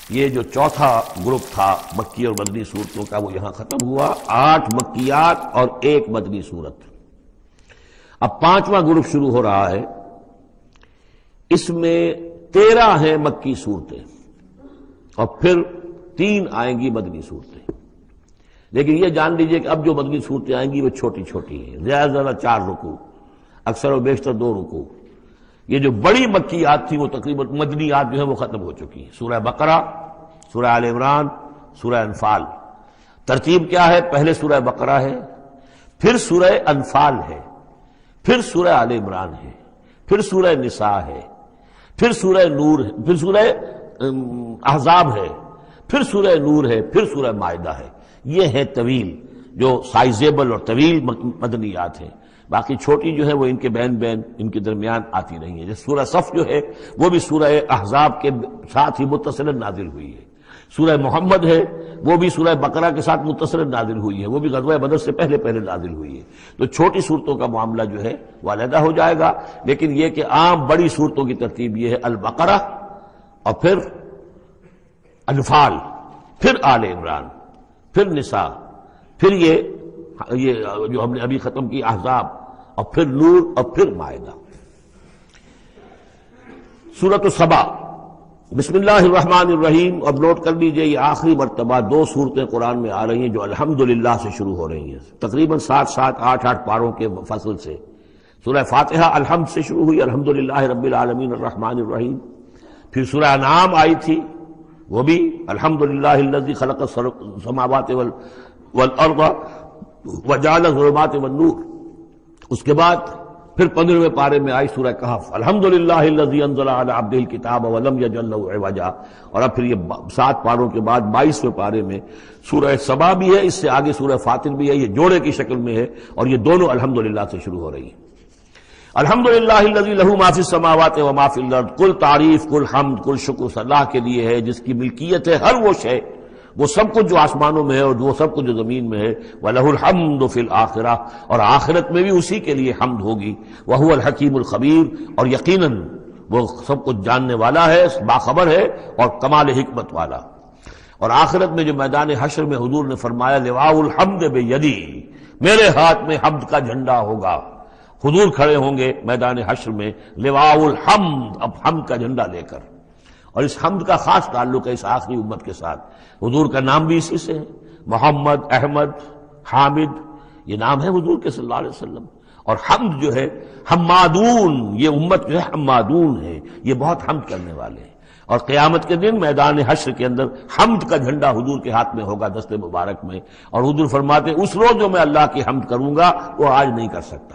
یہ جو چوتھا گروپ تھا مکی اور مدنی صورتوں کا وہ یہاں ختم ہوا، 8 مکیات اور 1 مدنی صورت۔ اب 5واں گروپ شروع ہو رہا ہے، اس میں 13 ہیں مکی صورتیں اور پھر 3 آئیں گی مدنی صورتیں۔ لیکن یہ جان لیجئے کہ اب جو مدنی صورتیں آئیں گی وہ چھوٹی چھوٹی ہیں، زیادہ زیادہ 4 رکوع، اکثر و بیشتر 2 رکوع۔ یہ جو بڑی مکیات تھی وہ تقریباً مدنیات جو ہیں وہ ختم ہو چکی ہیں، سورہ بقرہ، سورہ آل عمران، سورہ انفال۔ ترتیب کیا ہے؟ پہلے سورہ بقرہ ہے، پھر سورہ انفال ہے، پھر سورہ آل عمران ہے، پھر سورہ نساء ہے، پھر سورہ نور ہے، پھر سورہ احزاب ہے، پھر سورہ نور ہے، پھر سورہ مائدہ ہے۔ یہ ہے طویل، جو سائزیبل اور طویل مدنیات ہیں۔ باقی چھوٹی جو ہے وہ ان کے بین ان کے درمیان آتی نہیں ہے۔ جیسے سورہ صف جو ہے وہ بھی سورہ احزاب کے ساتھ ہی متصل نازل ہوئی ہے۔ سورہ محمد ہے وہ بھی سورہ بقرہ کے ساتھ متصل نازل ہوئی ہے، وہ بھی غزوہ بدر سے پہلے نازل ہوئی ہے۔ تو چھوٹی صورتوں کا معاملہ جو ہے وہ علیحدہ ہو جائے گا، لیکن یہ کہ عام بڑی صورتوں کی ترتیب یہ ہے، البقرہ اور پھر انفال، پھر آل عمران، پھر نساء، پھر یہ جو ہم نے ابھی ختم کی احزاب، اور پھر نور، اور پھر مائدہ۔ سورۃ السبا، بسم اللہ الرحمن الرحیم۔ اب نوٹ کر لیجئے یہ آخری مرتبہ 2 صورتیں قرآن میں آ رہی ہیں جو الحمدللہ سے شروع ہو رہی ہیں، تقریباً 8 پاروں کے فصل سے۔ سورہ فاتحہ الحمد سے شروع ہوئی، الحمدللہ رب العالمین الرحمن الرحیم۔ پھر سورہ انعام آئی تھی، وہ بھی الحمدللہ الذی خلق السماوات والارض وجعل الظلمات والنور۔ اس کے بعد پھر 15ویں پارے میں آئی سورہ کہف، الحمدللہ الذی انزل علی عبدہ الکتاب ولم یجعل لہ عوجا۔ اور اب پھر یہ 7 پاروں کے بعد 22ویں پارے میں سورہ سبا بھی ہے، اس سے آگے سورہ فاطر بھی ہے، یہ جوڑے کی شکل میں ہے، اور یہ دونوں الحمدللہ سے شروع ہو رہی ہیں۔ الحمدللہ الذی لہ ما فی السماوات و ما فی الارض، کل تعریف، کل حمد، کل شکر اللہ کے لیے ہے جس کی ملکیت ہے ہر وہ شے، وہ سب کچھ جو آسمانوں میں ہے اور وہ سب کچھ جو زمین میں ہے، وَلَهُ الْحَمْدُ فِي الْآخِرَةِ، اور آخرت میں بھی اسی کے لیے حمد ہوگی، وَهُوَ الْحَكِيمُ الْخَبِيرُ، اور یقیناً وہ سب کچھ جاننے والا ہے، باخبر ہے اور کمال حکمت والا۔ اور آخرت میں جو میدان حشر میں حضور نے فرمایا لِوَاءُ الْحَمْدِ بِيَدِي، میرے ہاتھ میں حمد کا جھنڈا ہوگا، حضور کھڑے ہوں گے میدان حشر میں لِوَاءُ الْحَمْدِ، اب حمد کا جھنڈا لے کر۔ اور اس حمد کا خاص تعلق ہے اس آخری امت کے ساتھ، حضور کا نام بھی اسی سے ہے، محمد، احمد، حامد، یہ نام ہے حضور کے صلی اللہ علیہ وسلم۔ اور حمد جو ہے حمادون، یہ امت جو ہے حمادون ہے، یہ بہت حمد کرنے والے ہیں۔ اور قیامت کے دن میدان حشر کے اندر حمد کا جھنڈا حضور کے ہاتھ میں ہوگا، دست مبارک میں، اور حضور فرماتے ہیں اس روز جو میں اللہ کی حمد کروں گا وہ آج نہیں کر سکتا۔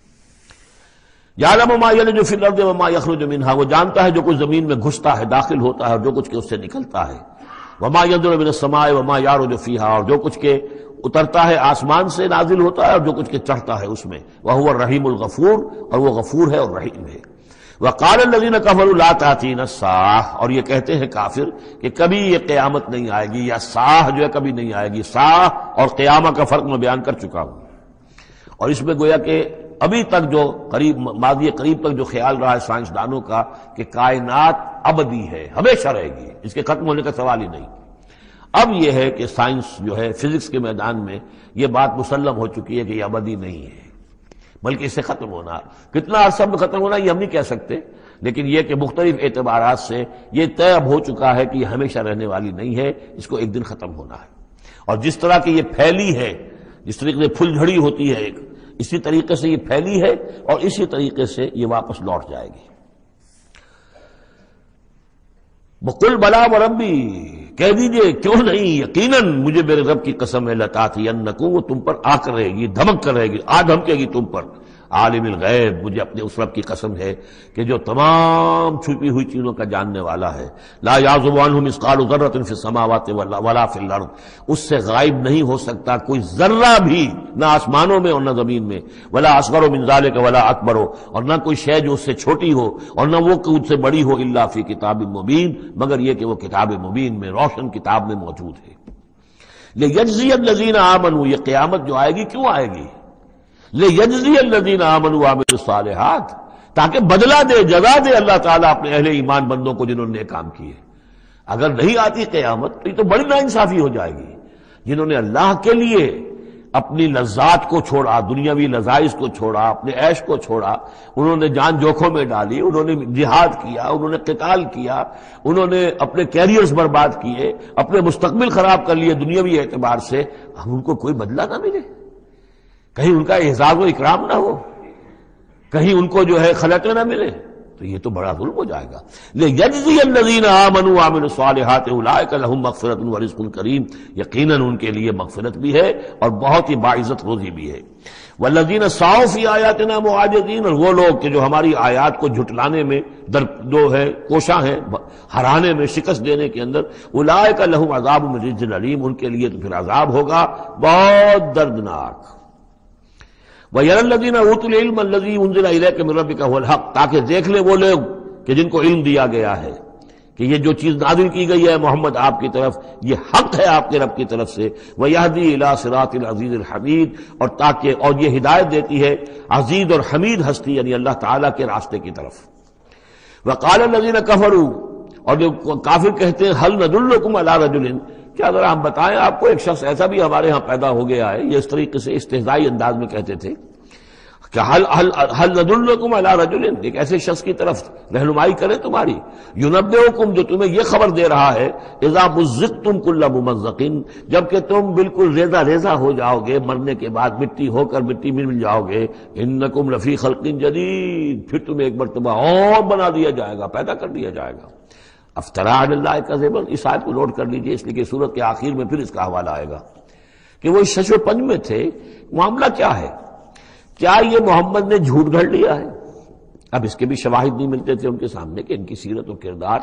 یعلم ما یلج فی الارض وما یخرج منها، وہ جانتا ہے جو کچھ زمین میں گھستا ہے، داخل ہوتا ہے، اور جو کچھ کہ اس سے نکلتا ہے۔ وما ينزل من السماء وما يعرج فيها، اور جو کچھ کہ اترتا ہے آسمان سے نازل ہوتا ہے اور جو کچھ کہ چڑھتا ہے اس میں۔ وهو الرحیم الغفور، اور وہ غفور ہے اور رحیم ہے۔ وقال الذين كفروا لا تأتينا الساعة، اور یہ کہتے ہیں کافر کہ کبھی یہ قیامت نہیں آئے گی، یا ساعہ جو ہے کبھی نہیں آئے گی۔ ساعہ اور قیامت کا فرق میں بیان کر چکا ہوں، اور اس میں گویا کہ ابھی تک جو ماضی قریب تک جو خیال رہا ہے سائنسدانوں کا کہ کائنات ابدی ہے، ہمیشہ رہے گی، اس کے ختم ہونے کا سوال ہی نہیں۔ اب یہ ہے کہ سائنس جو ہے فزکس کے میدان میں یہ بات مسلم ہو چکی ہے کہ یہ ابدی نہیں ہے، بلکہ اس سے ختم ہونا، کتنا عرصہ میں ختم ہونا یہ ہم نہیں کہہ سکتے، لیکن یہ کہ مختلف اعتبارات سے یہ طے اب ہو چکا ہے کہ یہ ہمیشہ رہنے والی نہیں ہے، اس کو ایک دن ختم ہونا ہے۔ اور جس طرح کہ یہ پھیلی ہے، جس طریقے سے پھل جھڑی ہوتی ہے ایک، اسی طریقے سے یہ پھیلی ہے اور اسی طریقے سے یہ واپس لوٹ جائے گی۔ بقل بلا وربی، کہہ دیجئے کیوں نہیں، یقیناً مجھے میرے رب کی قسم ہے، لتاتینکم، وہ تم پر آ کر رہے گی، دھمک کر رہے گی، آ دھمکے گی تم پر۔ عالم الغیب، مجھے اپنے اس رب کی قسم ہے کہ جو تمام چھپی ہوئی چیزوں کا جاننے والا ہے۔ لا یعزب عنہ مثقال ذرۃ فی السماوات ولا فی الارض، اس سے غائب نہیں ہو سکتا کوئی ذرہ بھی، نہ آسمانوں میں اور نہ زمین میں۔ ولا اصغر من ذلک ولا اکبر، اور نہ کوئی شے جو اس سے چھوٹی ہو اور نہ وہ کہ اس سے بڑی ہو، الا فی کتاب مبین، مگر یہ کہ وہ کتاب مبین میں، روشن کتاب میں موجود ہے۔ لیجزی الذین آمنوا، یہ قیامت جو آئے گی کیوں آئے گی؟ لِيَجْزِيَ الَّذِينَ آمَنُوا وَعَمِلُوا الصَّالِحَاتِ، تاکہ بدلہ دے، جزا دے اللہ تعالیٰ اپنے اہل ایمان بندوں کو جنہوں نے کام کیے۔ اگر نہیں آتی قیامت تو یہ تو بڑی ناانصافی ہو جائے گی. جنہوں نے اللہ کے لیے اپنی لذات کو چھوڑا، دنیاوی لذائذ کو چھوڑا، اپنے عیش کو چھوڑا، انہوں نے جان جوکھوں میں ڈالی، انہوں نے جہاد کیا، انہوں نے قتال کیا، انہوں نے اپنے کیریئرز برباد کیے، اپنے مستقبل خراب کر لیے دنیاوی اعتبار سے، ہم ان کو کوئی بدلہ نہ ملے، کہیں ان کا اعزاز و اکرام نہ ہو، کہیں ان کو جو ہے خلعتیں نہ ملے، تو یہ تو بڑا ظلم ہو جائے گا. لِيَجْزِيَ الَّذِينَ آمَنُوا وَعَمِلُوا الصَّالِحَاتِ أُولَٰئِكَ لَهُم مَّغْفِرَةٌ وَرِزْقٌ كَرِيمٌ. یقیناً ان کے لیے مغفرت بھی ہے اور بہت ہی باعزت روزی بھی ہے. وَالَّذِينَ سَعَوْا فِي آيَاتِنَا مُعَاجِزِينَ، اور وہ لوگ کہ جو ہماری آیات کو جھٹلانے میں جو ہے کوشاں ہیں، ہرانے میں، شکست دینے کے اندر، أُولَٰئِكَ لَهُمْ عَذَابٌ مِّن رِجْزٍ أَلِيمٌ، ان کے لیے تو پھر عذاب ہوگا بہت دردناک. وَيَرَى الَّذِينَ أُوتُوا الْعِلْمَ الَّذِي أُنزِلَ إِلَيْكَ مِن رَّبِّكَ هُوَ الْحَقُّ، تاکہ دیکھ لیں وہ لوگ کہ جن کو علم دیا گیا ہے کہ یہ جو چیز نازل کی گئی ہے محمد آپ کی طرف یہ حق ہے آپ کے رب کی طرف سے. وَيَهْدِي إِلَىٰ صِرَاطِ الْعَزِيزِ الْحَمِيدِ، اور یہ ہدایت دیتی ہے عزیز اور حمید ہستی یعنی اللہ تعالیٰ کے راستے کی طرف. وَقَالَ الَّذِينَ كَفَرُوا، اور جو کافر کہتے ہیں هَلْ نَدُلُّكُمْ عَلَىٰ رَجُلٍ، کیا ذرا ہم بتائیں آپ کو ایک شخص ایسا بھی ہمارے ہاں پیدا ہو گیا ہے. یہ اس طریقے سے استہزائی انداز میں کہتے تھے کہ هل ندلکم علی رجل، ایک ایسے شخص کی طرف رہنمائی کرے تمہاری، ینبئکم، جو تمہیں یہ خبر دے رہا ہے، اذا مزقتم کل ممزق، جبکہ تم بالکل ریزہ ریزہ ہو جاؤ گے، مرنے کے بعد مٹی ہو کر مٹی میں مل جاؤ گے. انکم لفی خلق جدید، پھر تمہیں ایک مرتبہ اور بنا دیا جائے گا، پیدا کر دیا جائے گا. افترا علی اللہ کذبا، اس آیت کو نوٹ کر لیجئے اس لیے کہ سورت کے آخر میں پھر اس کا حوالہ آئے گا کہ وہ شش و پنج میں تھے. معاملہ کیا ہے؟ کیا یہ محمد نے جھوٹ گھڑ لیا ہے؟ اب اس کے بھی شواہد نہیں ملتے تھے ان کے سامنے کہ ان کی سیرت و کردار،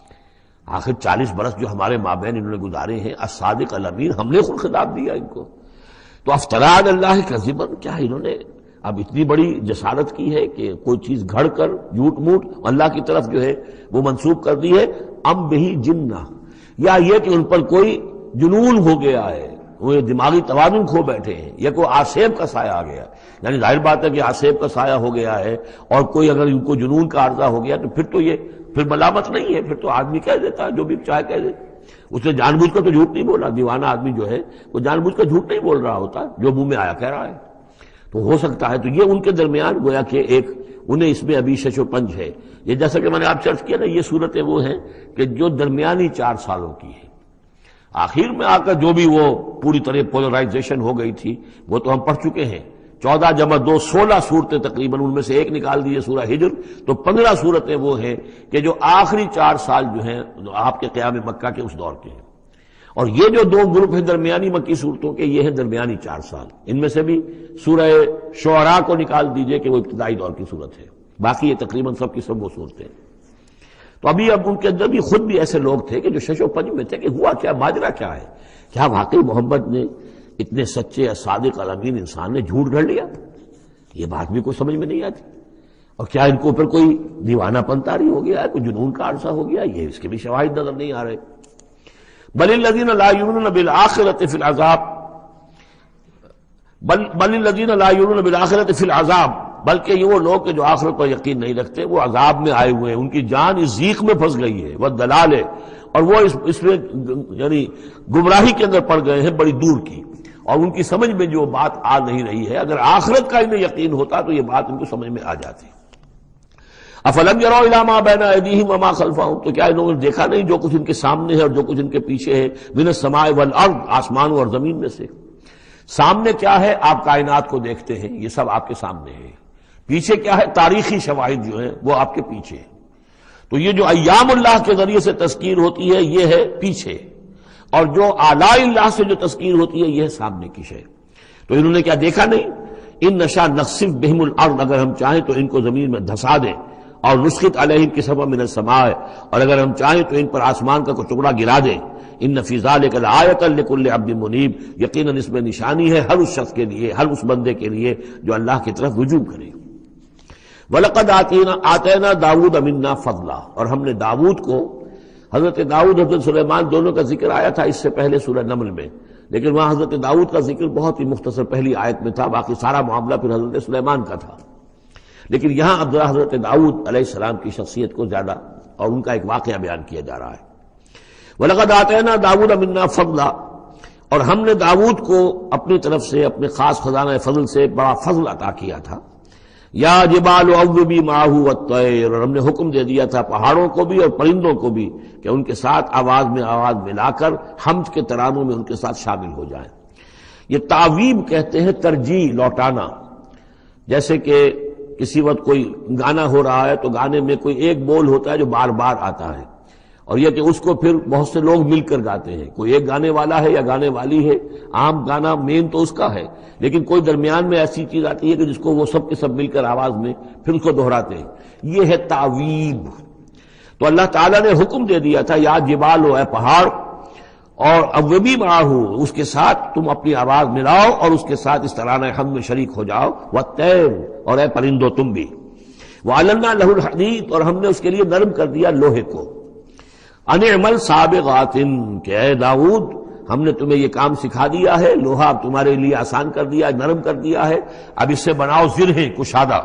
آخر 40 برس جو ہمارے مابین انہوں نے گزارے ہیں، الصادق الامین، ہم نے خود خطاب دیا ان کو. تو افترا علی اللہ کذبا، کیا انہوں نے اب اتنی بڑی جسارت کی ہے کہ کوئی چیز گھڑ کر جھوٹ موٹ اللہ کی طرف جو ہے وہ منسوب کر دی ہے. ام بہی جنہ، یا یہ کہ ان پر کوئی جنون ہو گیا ہے، وہ دماغی توازن کھو بیٹھے ہیں، یا کوئی آسیب کا سایہ آ گیا. یعنی ظاہر بات ہے کہ آسیب کا سایہ ہو گیا ہے، اور کوئی اگر ان کو جنون کا عارضہ ہو گیا تو پھر تو یہ پھر ملامت نہیں ہے، پھر تو آدمی کہہ دیتا ہے جو بھی چاہے کہہ دے. اس نے جان بوجھ کر تو جھوٹ نہیں بولا، دیوانہ آدمی جو ہے وہ جان بوجھ کر جھوٹ نہیں بول رہا ہوتا، جو منہ میں آیا کہہ رہا ہے. تو ہو سکتا ہے تو یہ ان کے درمیان گویا کہ ایک انہیں اس میں ابھی شش و پنج ہے. یہ جیسا کہ میں نے آپ چرچ کیا نا، یہ صورتیں وہ ہیں کہ جو درمیانی 4 سالوں کی ہیں. آخر میں آ کر جو بھی وہ پوری طرح پولرائزیشن ہو گئی تھی وہ تو ہم پڑھ چکے ہیں. 14 جمع 2 16 صورتیں تقریباً، ان میں سے ایک نکال دیے سورہ ہجر، تو 15 صورتیں وہ ہیں کہ جو آخری 4 سال جو ہیں آپ کے قیام مکہ کے اس دور کے ہیں. اور یہ جو 2 گروپ ہیں درمیانی مکی صورتوں کے، یہ ہیں درمیانی 4 سال. ان میں سے بھی سورہ شعراء کو نکال دیجئے کہ وہ ابتدائی دور کی صورت ہے، باقی یہ تقریباً سب کی سب وہ صورتیں. تو ابھی اب ان کے اندر بھی خود بھی ایسے لوگ تھے کہ جو شش و پنج میں تھے کہ ہوا کیا، ماجرا کیا ہے، کیا واقعی محمد نے اتنے سچے صادق الامین انسان نے جھوٹ گھڑ لیا؟ یہ بات بھی کوئی سمجھ میں نہیں آتی. اور کیا ان کے اوپر کوئی دیوانہ پن طاری ہو گیا ہے، کوئی جنون کا عرصہ ہو گیا؟ یہ اس کے بھی شواہد نظر نہیں آ رہے. بل الذین لا یؤمنون بالآخرۃ فی العذاب، بل الذین لا یؤمنون بالآخرۃ فی العذاب، بلکہ یہ وہ لوگ کہ جو آخرت پر یقین نہیں رکھتے وہ عذاب میں آئے ہوئے ہیں، ان کی جان اس ضیق میں پھنس گئی ہے، وہ دلال ہے، اور وہ اس میں یعنی گمراہی کے اندر پڑ گئے ہیں بڑی دور کی، اور ان کی سمجھ میں جو بات آ نہیں رہی ہے. اگر آخرت کا انہیں یقین ہوتا تو یہ بات ان کو سمجھ میں آ جاتی. افلم یروا الی ما بین ایدیہم وما خلفہم، تو کیا انہوں نے دیکھا نہیں جو کچھ ان کے سامنے ہے اور جو کچھ ان کے پیچھے ہے، من السماء والارض، آسمانوں اور زمین میں سے. سامنے کیا ہے؟ آپ کائنات کو دیکھتے ہیں، یہ سب آپ کے سامنے ہے. پیچھے کیا ہے؟ تاریخی شواہد جو ہیں وہ آپ کے پیچھے ہیں. تو یہ جو ایام اللہ کے ذریعے سے تذکیر ہوتی ہے یہ ہے پیچھے، اور جو آلاء اللہ سے جو تذکیر ہوتی ہے یہ ہے سامنے کی شے. تو انہوں نے کیا دیکھا نہیں؟ ان نشاء نخسف بہم الارض، اگر ہم چاہیں تو ان کو زمین میں دھسا دیں، اور نسقط علیہم کسفا من السماء، اور اگر ہم چاہیں تو ان پر آسمان کا کوئی ٹکڑا گرا دیں. ان فی ذلک لآیۃ لکل عبد منیب، یقیناً اس میں نشانی ہے ہر اس شخص کے لیے، ہر اس بندے کے لیے جو اللہ کی طرف رجوع کرے. وَلَقَدْ آتَيْنَا دَاوُودَ مِنَّا فَضْلًا، اور ہم نے داؤد کو، حضرت داؤد حضرت سلیمان دونوں کا ذکر آیا تھا اس سے پہلے سورہ نمل میں، لیکن وہاں حضرت داؤد کا ذکر بہت ہی مختصر پہلی آیت میں تھا، باقی سارا معاملہ پھر حضرت سلیمان کا تھا. لیکن یہاں اب حضرت داؤد علیہ السلام کی شخصیت کو زیادہ اور ان کا ایک واقعہ بیان کیا جا رہا ہے. وَلَقَدْ آتَيْنَا دَاوُودَ مِنَّا فَضْلًا، اور ہم نے داؤد کو اپنی طرف سے اپنے خاص خزانہ فضل سے بڑا فضل عطا کیا تھا۔ یا جبال اوبی معہ والطیر، اور ہم نے حکم دے دیا تھا پہاڑوں کو بھی اور پرندوں کو بھی کہ ان کے ساتھ آواز میں آواز ملا کر حمد کے ترانوں میں ان کے ساتھ شامل ہو جائیں۔ یہ تعویب کہتے ہیں ترجیح، لوٹانا۔ جیسے کہ کسی وقت کوئی گانا ہو رہا ہے تو گانے میں کوئی ایک بول ہوتا ہے جو بار بار آتا ہے، اور یہ کہ اس کو پھر بہت سے لوگ مل کر گاتے ہیں، کوئی ایک گانے والا ہے یا گانے والی ہے، عام گانا مین تو اس کا ہے، لیکن کوئی درمیان میں ایسی چیز آتی ہے کہ جس کو وہ سب کے سب مل کر آواز میں پھر اس کو دہراتے ہیں، یہ ہے تعویب۔ تو اللہ تعالیٰ نے حکم دے دیا تھا یا جبال اے پہاڑ، اور اوبی معہ، اس کے ساتھ تم اپنی آواز ملاؤ اور اس کے ساتھ اس ترانہ حمد میں شریک ہو جاؤ، والطیر، اور اے پرندو تم بھی، وَعَلَنَّا لَهُ الْحَدِيدَ، اور ہم نے اس کے لیے نرم کر دیا لوہے کو، ان اعمل سابغات، کہ اے داؤد ہم نے تمہیں یہ کام سکھا دیا ہے، لوہا اب تمہارے لیے آسان کر دیا، نرم کر دیا ہے، اب اس سے بناؤ زرہیں کشادہ،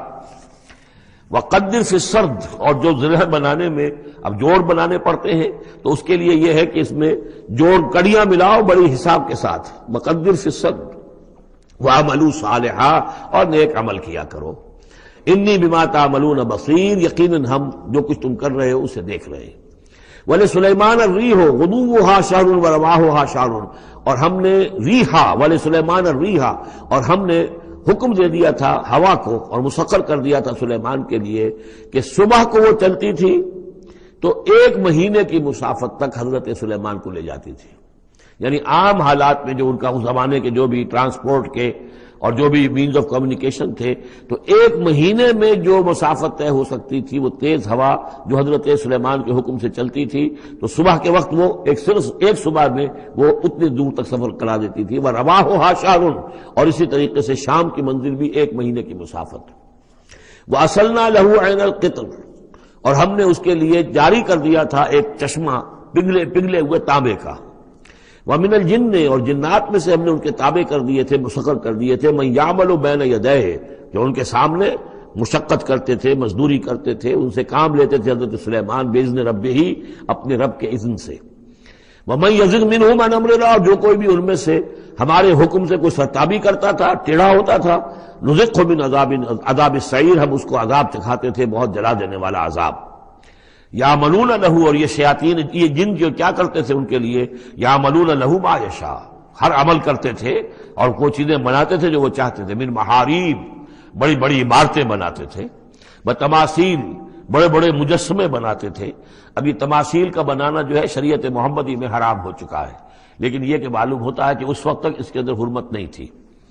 وقدر فی السرد، اور جو زرہ بنانے میں اب جوڑ بنانے پڑتے ہیں تو اس کے لیے یہ ہے کہ اس میں جوڑ کڑیاں ملاؤ بڑی حساب کے ساتھ، وقدر فی السرد وعملوا صالحا، اور نیک عمل کیا کرو، انی بما تعملون بصیر، یقیناً ہم جو کچھ تم کر رہے ہو اسے دیکھ رہے ہیں۔ وَلِسُلَيْمَانَ الرِّيحُ غُدُوُّهَا شَهْرٌ وَرَوَاحُهَا شَهْرٌ، اور ہم نے ریحا، وَلِسُلَيْمَانَ الرِّيحَ، اور ہم نے حکم دے دیا تھا ہوا کو اور مسخر کر دیا تھا سلیمان کے لیے کہ صبح کو وہ چلتی تھی تو 1 مہینے کی مسافت تک حضرت سلیمان کو لے جاتی تھی، یعنی عام حالات میں جو ان کا اس زمانے کے جو بھی ٹرانسپورٹ کے اور جو بھی مینز آف کمیونیکیشن تھے تو 1 مہینے میں جو مسافت طے ہو سکتی تھی وہ تیز ہوا جو حضرت سلیمان کے حکم سے چلتی تھی تو صبح کے وقت وہ صرف ایک صبح میں وہ اتنی دور تک سفر کرا دیتی تھی، وَرَوَاحُهَا شَهْرٌ، اور اسی طریقے سے شام کی منزل بھی 1 مہینے کی مسافت۔ وَأَصَلْنَا لَهُ عَيْنَ الْقِطْرِ، اور ہم نے اس کے لیے جاری کر دیا تھا ایک چشمہ پگھلے ہوئے تانبے کا، وَمِنَ الْجِنِّ، اور جنات میں سے ہم نے ان کے تابع کر دیے تھے، مسخر کر دیے تھے، مَن يَعْمَلُ بَيْنَ يَدَيْهِ، جو ان کے سامنے مشقت کرتے تھے، مزدوری کرتے تھے، ان سے کام لیتے تھے حضرت سلیمان بِإِذْنِ رَبِّهِ، اپنے رب کے اذن سے۔ وَمَن يَزِغْ مِنْهُمْ عَنْ أَمْرِنَا، اور جو کوئی بھی ان میں سے ہمارے حکم سے کوئی سرتابی کرتا تھا، ٹیڑھا ہوتا تھا، نُذِقْهُ مِنْ عَذَابِ السَّعِيرِ، ہم اس کو عذاب چکھاتے تھے، بہت جلا دینے والا عذاب۔ یعملون لہ، اور یہ شیاطین، یہ جن جو کیا کرتے تھے ان کے لیے، یعملون لہ ما یشاء، ہر عمل کرتے تھے اور وہ چیزیں بناتے تھے جو وہ چاہتے تھے، من محاریب، بڑی بڑی عمارتیں بناتے تھے، بتماثیل، بڑے بڑے مجسمے بناتے تھے۔ ابھی تماثیل کا بنانا جو ہے شریعت محمدی میں حرام ہو چکا ہے، لیکن یہ کہ معلوم ہوتا ہے کہ اس وقت تک اس کے اندر حرمت نہیں تھی۔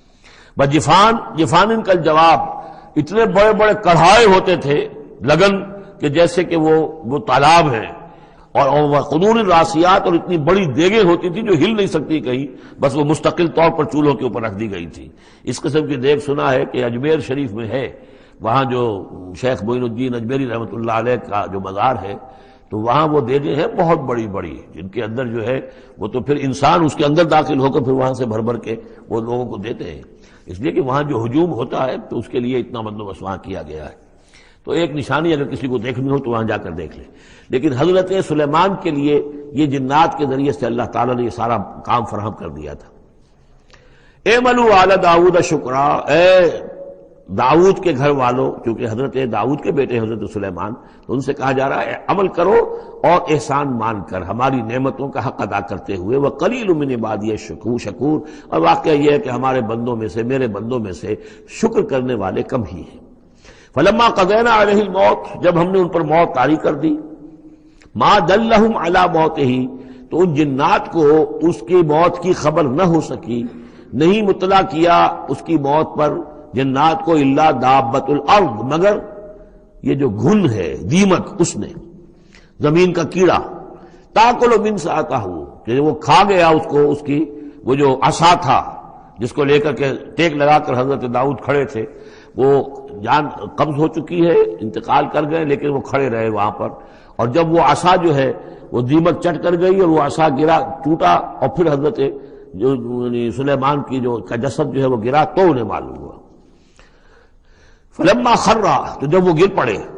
جفان کا جواب، اتنے بڑے بڑے کڑھائے ہوتے تھے لگن کہ جیسے کہ وہ تالاب ہیں، اور قدور الراسیات، اور اتنی بڑی دیگیں ہوتی تھی جو ہل نہیں سکتی کہیں، بس وہ مستقل طور پر چولہوں کے اوپر رکھ دی گئی تھی۔ اس قسم کی دیگ سنا ہے کہ اجمیر شریف میں ہے، وہاں جو شیخ معین الدین اجمیری رحمۃ اللہ علیہ کا جو مزار ہے تو وہاں وہ دیگیں ہیں بہت بڑی بڑی، جن کے اندر جو ہے وہ تو پھر انسان اس کے اندر داخل ہو کر پھر وہاں سے بھر کے وہ لوگوں کو دیتے ہیں، اس لیے کہ وہاں جو ہجوم ہوتا ہے تو اس کے لیے اتنا بندوبست وہاں کیا گیا ہے۔ تو ایک نشانی اگر کسی کو دیکھنی ہو تو وہاں جا کر دیکھ لے، لیکن حضرت سلیمان کے لیے یہ جنات کے ذریعے سے اللہ تعالیٰ نے یہ سارا کام فراہم کر دیا تھا۔ اعملوا آل داؤد شکرا، اے داؤد کے گھر والوں، کیونکہ حضرت داؤد کے بیٹے حضرت سلیمان، تو ان سے کہا جا رہا ہے عمل کرو اور احسان مان کر ہماری نعمتوں کا حق ادا کرتے ہوئے، وقلیل من عبادی الشکور، اور واقعہ یہ ہے کہ ہمارے بندوں میں سے، میرے بندوں میں سے شکر کرنے والے کم ہی ہیں۔ فلما قضینا علیہ الموت، جب ہم نے ان پر موت طاری کر دی، ما دلہم علی موتہ، تو ان جنات کو اس کی موت کی خبر نہ ہو سکی، نہیں مطلع کیا اس کی موت پر جنات کو، الا دابۃ الارض، مگر یہ جو گھن ہے دیمک، اس نے، زمین کا کیڑا، تاکل من ساعتہ، کہ وہ کھا گیا اس کو، اس کی وہ جو عصا تھا جس کو لے کر کے ٹیک لگا کر حضرت داؤد کھڑے تھے، وہ جان قبض ہو چکی ہے، انتقال کر گئے، لیکن وہ کھڑے رہے وہاں پر، اور جب وہ عصا جو ہے وہ دیمک چٹ کر گئی اور وہ عصا گرا، ٹوٹا، اور پھر حضرت جو سلیمان کی جو کا جسد جو ہے وہ گرا، تو انہیں معلوم ہوا۔ فلما خر، تو جب وہ گر پڑے،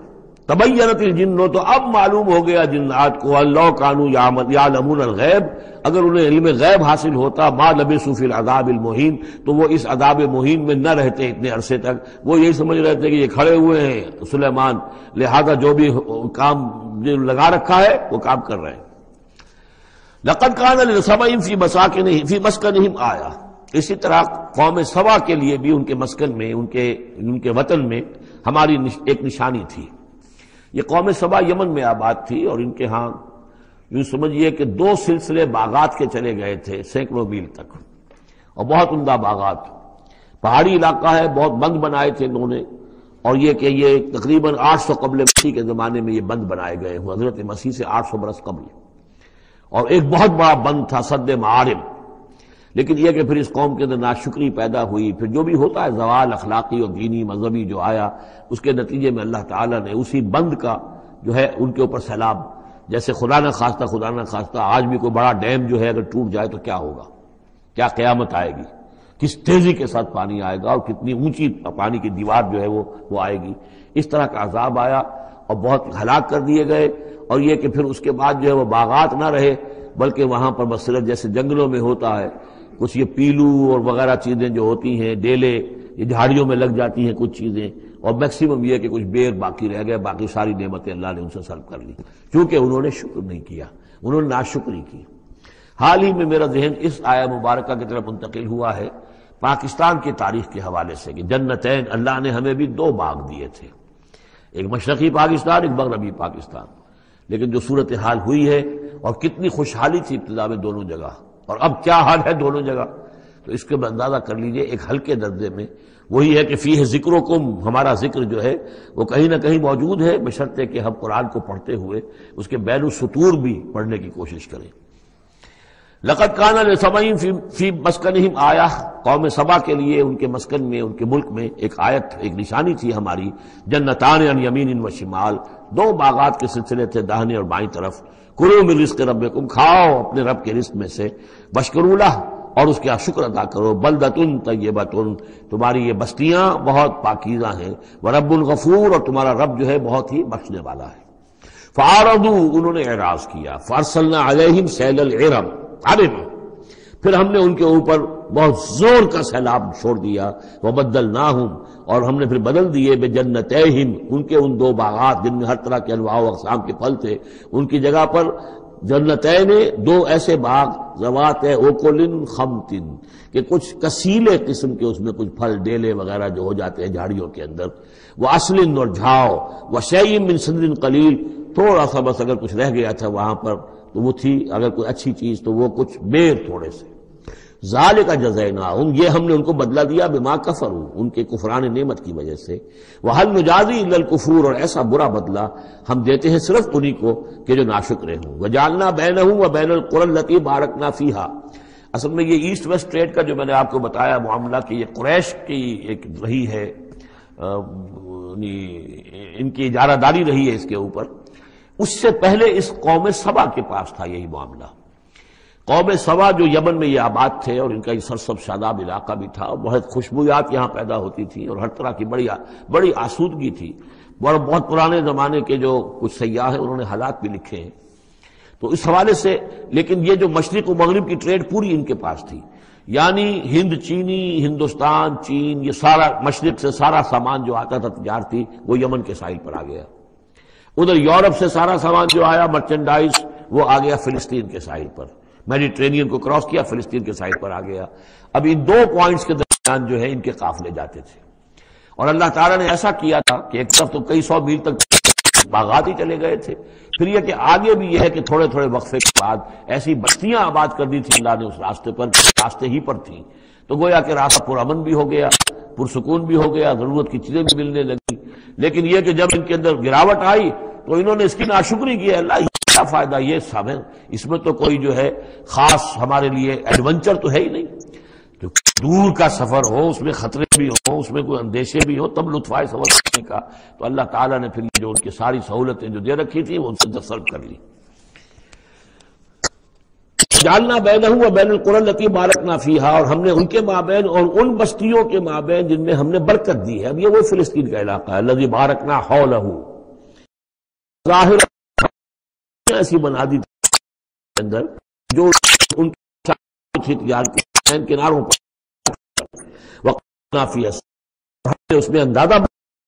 تبینت الجن، تو اب معلوم ہو گیا جنات کو، اللہ کانوا یعلمون الغیب، اگر انہیں علم غیب حاصل ہوتا، ما لبثوا فی العذاب المہین، تو وہ اس عذاب مہین میں نہ رہتے اتنے عرصے تک۔ وہ یہی سمجھ رہے تھے کہ یہ کھڑے ہوئے ہیں سلیمان، لہذا جو بھی کام لگا رکھا ہے وہ کام کر رہے ہیں۔ لقد کان لسبع فی مسکنہم آیہ، اسی طرح قوم سبا کے لیے بھی ان کے مسکن میں، ان کے وطن میں ہماری ایک نشانی تھی۔ یہ قوم سبا یمن میں آباد تھی، اور ان کے ہاں یوں سمجھیے کہ 2 سلسلے باغات کے چلے گئے تھے سینکڑوں میل تک، اور بہت عمدہ باغات، پہاڑی علاقہ ہے، بہت بند بنائے تھے انہوں نے، اور یہ کہ یہ تقریباً 800 قبل مسیح کے زمانے میں یہ بند بنائے گئے ہوں، حضرت مسیح سے 800 برس قبل، اور ایک بہت بڑا بند تھا سد معارم۔ لیکن یہ کہ پھر اس قوم کے اندر ناشکری پیدا ہوئی، پھر جو بھی ہوتا ہے زوال اخلاقی اور دینی مذہبی جو آیا، اس کے نتیجے میں اللہ تعالیٰ نے اسی بند کا جو ہے ان کے اوپر سیلاب، جیسے خدا نہ خواستہ آج بھی کوئی بڑا ڈیم جو ہے اگر ٹوٹ جائے تو کیا ہوگا، کیا قیامت آئے گی، کس تیزی کے ساتھ پانی آئے گا، اور کتنی اونچی پانی کی دیوار جو ہے وہ آئے گی۔ اس طرح کا عذاب آیا اور بہت ہلاک کر دیے گئے، اور یہ کہ پھر اس کے بعد جو ہے وہ باغات نہ رہے، بلکہ وہاں پر بس صرف جیسے جنگلوں میں ہوتا ہے کچھ یہ پیلو اور وغیرہ چیزیں جو ہوتی ہیں، ڈیلے، یہ جھاڑیوں میں لگ جاتی ہیں کچھ چیزیں، اور میکسیمم یہ کہ کچھ بیر باقی رہ گئے، باقی ساری نعمتیں اللہ نے ان سے سلب کر لی، کیونکہ انہوں نے شکر نہیں کیا، انہوں نے ناشکری کی۔ حال ہی میں میرا ذہن اس آیہ مبارکہ کی طرف منتقل ہوا ہے پاکستان کی تاریخ کے حوالے سے، کہ جنتین، اللہ نے ہمیں بھی 2 باغ دیے تھے، ایک مشرقی پاکستان، ایک مغربی پاکستان، لیکن جو صورتحال ہوئی ہے، اور کتنی خوشحالی تھی ابتدا میں دونوں جگہ، اور اب کیا حال ہے دونوں جگہ، تو اس کے اندازہ کر لیجئے ایک ہلکے درجے میں وہی ہے کہ فیہ ذکرکم، ہمارا ذکر جو ہے وہ کہیں نہ کہیں موجود ہے، بشرطے کہ ہم قرآن کو پڑھتے ہوئے اس کے بین السطور بھی پڑھنے کی کوشش کریں۔ لقد کان لسبع فی مسکنہم آیہ، قوم سبا کے لیے ان کے مسکن میں، ان کے ملک میں ایک آیت، ایک نشانی تھی ہماری، جنتان عن یمین و شمال، 2 باغات کے سلسلے تھے داہنے اور بائیں طرف، کلوا من رزق ربکم، کھاؤ اپنے رب کے رزق میں سے، واشکروا لہ، اور اس کا شکر ادا کرو، بلدۃ طیبۃ، تمہاری یہ بستیاں بہت پاکیزہ ہیں، ورب غفور، اور تمہارا رب جو ہے بہت ہی بخشنے والا ہے۔ فاعرضوا، انہوں نے اعراض کیا، فارسلنا علیہم سیل العرم، پھر ہم نے ان کے اوپر بہت زور کا سیلاب چھوڑ دیا، وبدلناہم، اور ہم نے پھر بدل دیے، بجنتیہم، ان کے ان 2 باغات جن میں ہر طرح کے انواع و اقسام کے پھل تھے، ان کی جگہ پر جنتین، 2 ایسے باغ، ذوات اوکل خمط، کہ کچھ کسیلے قسم کے اس میں کچھ پھل ڈیلے وغیرہ جو ہو جاتے ہیں جھاڑیوں کے اندر، وعسل، اور جھاؤ، وشیء من سدر قلیل، تھوڑا سا بس اگر کچھ رہ گیا تھا وہاں پر تو وہ تھی اگر کوئی اچھی چیز تو وہ کچھ بیر تھوڑے سے۔ ذالک جزیناہم، یہ ہم نے ان کو بدلہ دیا بما کفروا، ان کے کفران نعمت کی وجہ سے، وہل نجازی الا الکفور، اور ایسا برا بدلہ ہم دیتے ہیں صرف انہی کو کہ جو ناشکرے ہوں۔ وجعلنا بینہم وبین القری التی بارکنا فیہا، اصل میں یہ ایسٹ ویسٹ ٹریڈ کا جو میں نے آپ کو بتایا معاملہ کہ یہ قریش کی ایک رہی ہے، ان کی اجارہ داری رہی ہے اس کے اوپر، اس سے پہلے اس قوم سبا کے پاس تھا یہی معاملہ۔ قوم سبا جو یمن میں یہ آباد تھے، اور ان کا یہ سرسب شاداب علاقہ بھی تھا، بہت خوشبویات یہاں پیدا ہوتی تھی، اور ہر طرح کی بڑی آسودگی تھی، بہت پرانے زمانے کے جو کچھ سیاح ہیں انہوں نے حالات بھی لکھے ہیں، تو اس حوالے سے۔ لیکن یہ جو مشرق و مغرب کی ٹریڈ پوری ان کے پاس تھی، یعنی ہند چینی، ہندوستان چین، یہ سارا مشرق سے سارا سامان جو آتا تھا تجارتی وہ یمن کے ساحل پر آ گیا، ادھر یورپ سے سارا سامان جو آیا مرچنڈائز وہ آ گیا فلسطین کے ساحل پر، میڈیٹرینین کو کراس کیا، فلسطین کے ساحل پر آ گیا۔ اب ان 2 پوائنٹس کے درمیان جو ہے ان کے قافلے جاتے تھے، اور اللہ تعالیٰ نے ایسا کیا تھا کہ ایک طرف تو کئی 100 میل تک باغات ہی چلے گئے تھے، پھر یہ کہ آگے بھی یہ ہے کہ تھوڑے تھوڑے وقفے کے بعد ایسی بستیاں آباد کر دی تھی اللہ نے اس راستے پر، راستے ہی پر تھیں، تو گویا کہ راستہ پرامن بھی ہو گیا، پرسکون بھی ہو گیا، ضرورت کی چیزیں بھی ملنے لگی۔ لیکن یہ کہ جب ان کے اندر گراوٹ آئی تو انہوں نے اس کی ناشکری کی، اللہ کیا فائدہ، یہ سب ہے، اس میں تو کوئی جو ہے خاص ہمارے لیے ایڈونچر تو ہے ہی نہیں، تو دور کا سفر ہو، اس میں خطرے بھی ہوں، اس میں کوئی اندیشے بھی ہو، تب لطف آئے سفر کرنے کا، تو اللہ تعالیٰ نے پھر جو ان کی ساری سہولتیں جو دے رکھی تھیں وہ ان سے دسترد کر لی۔ جعلنا بینہم وبین القری التی بارکنا فیہا، اور ہم نے ان کے مابین اور ان بستیوں کے مابین جن میں ہم نے برکت دی ہے، اب یہ وہ فلسطین کا علاقہ ہے، الذی بارکنا حولہ، ظاہر ایسی بنا دی تھی اندر جو ان کی کناروں پر وقت نافی اس میں اندازہ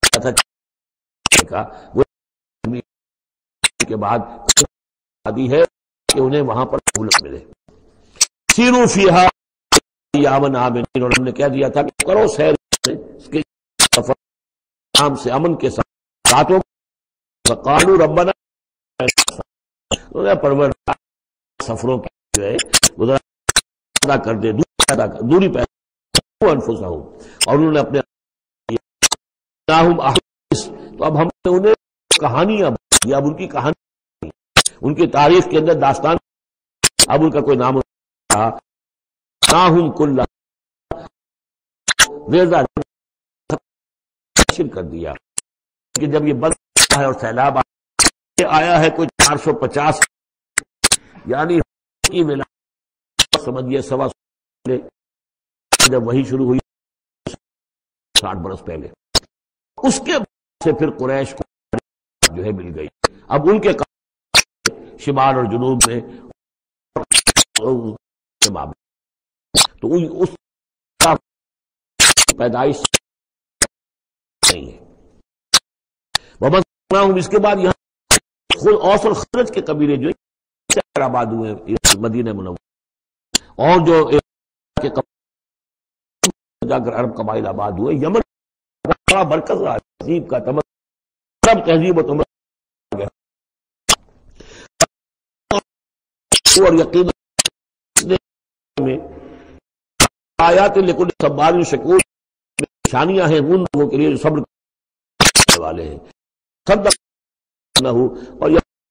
تھا وہ کے بعد ہے کہ انہیں وہاں پر سہولت ملے. سیروا فیہا ایاما آمنین، اور ہم نے کہہ دیا تھا کہ کرو سیر اس کے سفر نام سے امن کے ساتھ راتوں. فقالوا ربنا پروردگار سفروں کی جو ہے پیدا کر دے، دوری پیدا انفسہم، اور انہوں نے اپنے تو اب ہم نے انہیں کہانیاں دی، اب ان کی کہانی ان کی تاریخ کے اندر داستان، اب ان کا کوئی نام رہا ناہم کل ریزہ کر دیا کہ جب یہ بند ہے اور سیلاب آیا ہے کوئی 450 یعنی کی ولادت سمجھیے 125 جب وہی شروع ہوئی 60 برس پہلے، اس کے بعد سے پھر قریش کو جو ہے مل گئی. اب ان کے شمال اور جنوب میں تو اس پیدائش نہیں ہے. اس کے بعد یہاں اوس اور خزرج کے قبیلے جو آباد ہوئے مدینہ منورہ، اور جو جا کر عرب قبائل آباد ہوئے. یمن بڑا برکت رہا تہذیب کا، عرب تہذیب و تمدن اور یقین میں آیات لکل صبار شکور نشانیاں ہیں ان لوگوں کے لیے جو صبر کرنے والے ہیں. صدق نہ ہو اور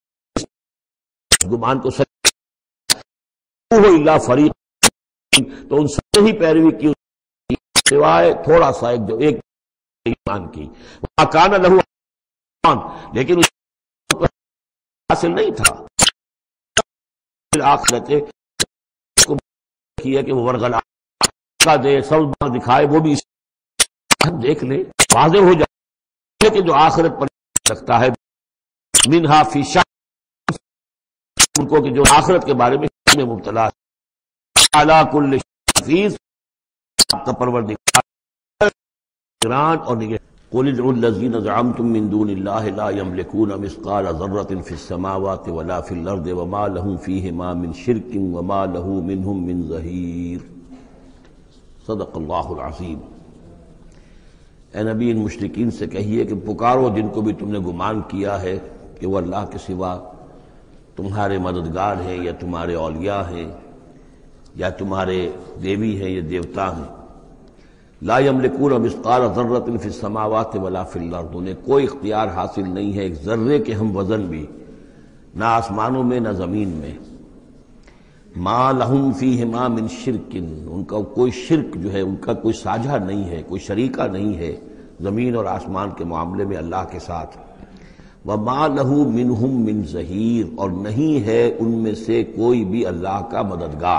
گمان کو سچ ہو الا فریق، تو ان سے ہی پیروی کی سوائے تھوڑا سا ایک ایمان کی. کان لہو لیکن حاصل نہیں تھا آخرت کی ہے کہ وہ ورغلا کا دے سب دکھائے، وہ بھی دیکھ لے واضح ہو جائے کہ جو آخرت پر رکھتا ہے منہا فی شک ان کو کہ جو آخرت کے بارے میں مبتلا ہے. علی کل حفیظ آپ کا پروردگار گران اور نگہ. قل ادعوا الذین زعمتم من دون اللہ لا یملکون مثقال ذرۃ فی السماوات ولا فی الارض وما لهم فیہما من شرک وما له منہم من ظہیر. صدق اللہ العظیم. اے نبی ان مشرکین سے کہیے کہ پکارو جن کو بھی تم نے گمان کیا ہے کہ وہ اللہ کے سوا تمہارے مددگار ہیں یا تمہارے اولیاء ہیں یا تمہارے دیوی ہیں یا دیوتا ہیں. لا یملکون مثقال ذرۃ فی السماوات ولا فی الارض، انہیں کوئی اختیار حاصل نہیں ہے ایک ذرے کے ہم وزن بھی، نہ آسمانوں میں نہ زمین میں. ما لہم فیہما من شرک، ان کا کوئی شرک جو ہے ان کا کوئی ساجھا نہیں ہے، کوئی شریکہ نہیں ہے زمین اور آسمان کے معاملے میں اللہ کے ساتھ. وما لہ منہم من ظہیر، اور نہیں ہے ان میں سے کوئی بھی اللہ کا مددگار.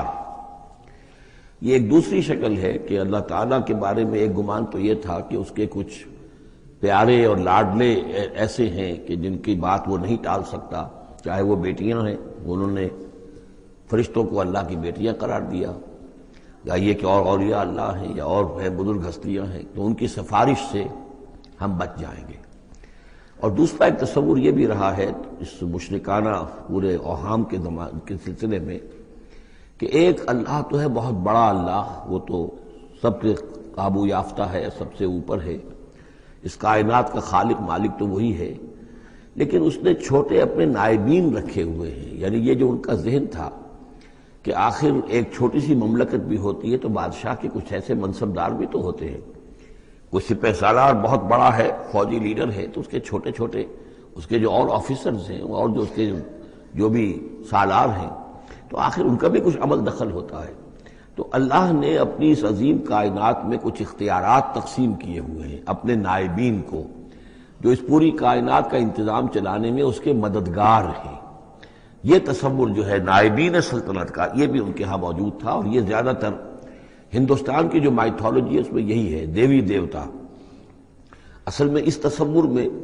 یہ ایک دوسری شکل ہے کہ اللہ تعالیٰ کے بارے میں ایک گمان تو یہ تھا کہ اس کے کچھ پیارے اور لاڈلے ایسے ہیں کہ جن کی بات وہ نہیں ٹال سکتا، چاہے وہ بیٹیاں ہیں، انہوں نے فرشتوں کو اللہ کی بیٹیاں قرار دیا، یا یہ کہ اور اولیاء اللہ ہیں یا اور ہیں بزرگ ہستیاں ہیں، تو ان کی سفارش سے ہم بچ جائیں گے. اور دوسرا ایک تصور یہ بھی رہا ہے اس مشرکانہ پورے اوہام کے سلسلے میں کہ ایک اللہ تو ہے بہت بڑا اللہ، وہ تو سب سے قابو یافتہ ہے، سب سے اوپر ہے، اس کائنات کا خالق مالک تو وہی ہے، لیکن اس نے چھوٹے اپنے نائبین رکھے ہوئے ہیں. یعنی یہ جو ان کا ذہن تھا کہ آخر ایک چھوٹی سی مملکت بھی ہوتی ہے تو بادشاہ کے کچھ ایسے منصبدار بھی تو ہوتے ہیں. کوئی سپہ سالار بہت بڑا ہے، فوجی لیڈر ہے، تو اس کے چھوٹے چھوٹے اس کے جو اور آفیسرز ہیں اور جو اس کے جو بھی سالار ہیں تو آخر ان کا بھی کچھ عمل دخل ہوتا ہے. تو اللہ نے اپنی اس عظیم کائنات میں کچھ اختیارات تقسیم کیے ہوئے ہیں اپنے نائبین کو، جو اس پوری کائنات کا انتظام چلانے میں اس کے مددگار ہیں. یہ تصور جو ہے نائبین سلطنت کا یہ بھی ان کے ہاں موجود تھا، اور یہ زیادہ تر ہندوستان کی جو مائتھولوجی ہے اس میں یہی ہے، دیوی دیوتا. اصل میں اس تصور میں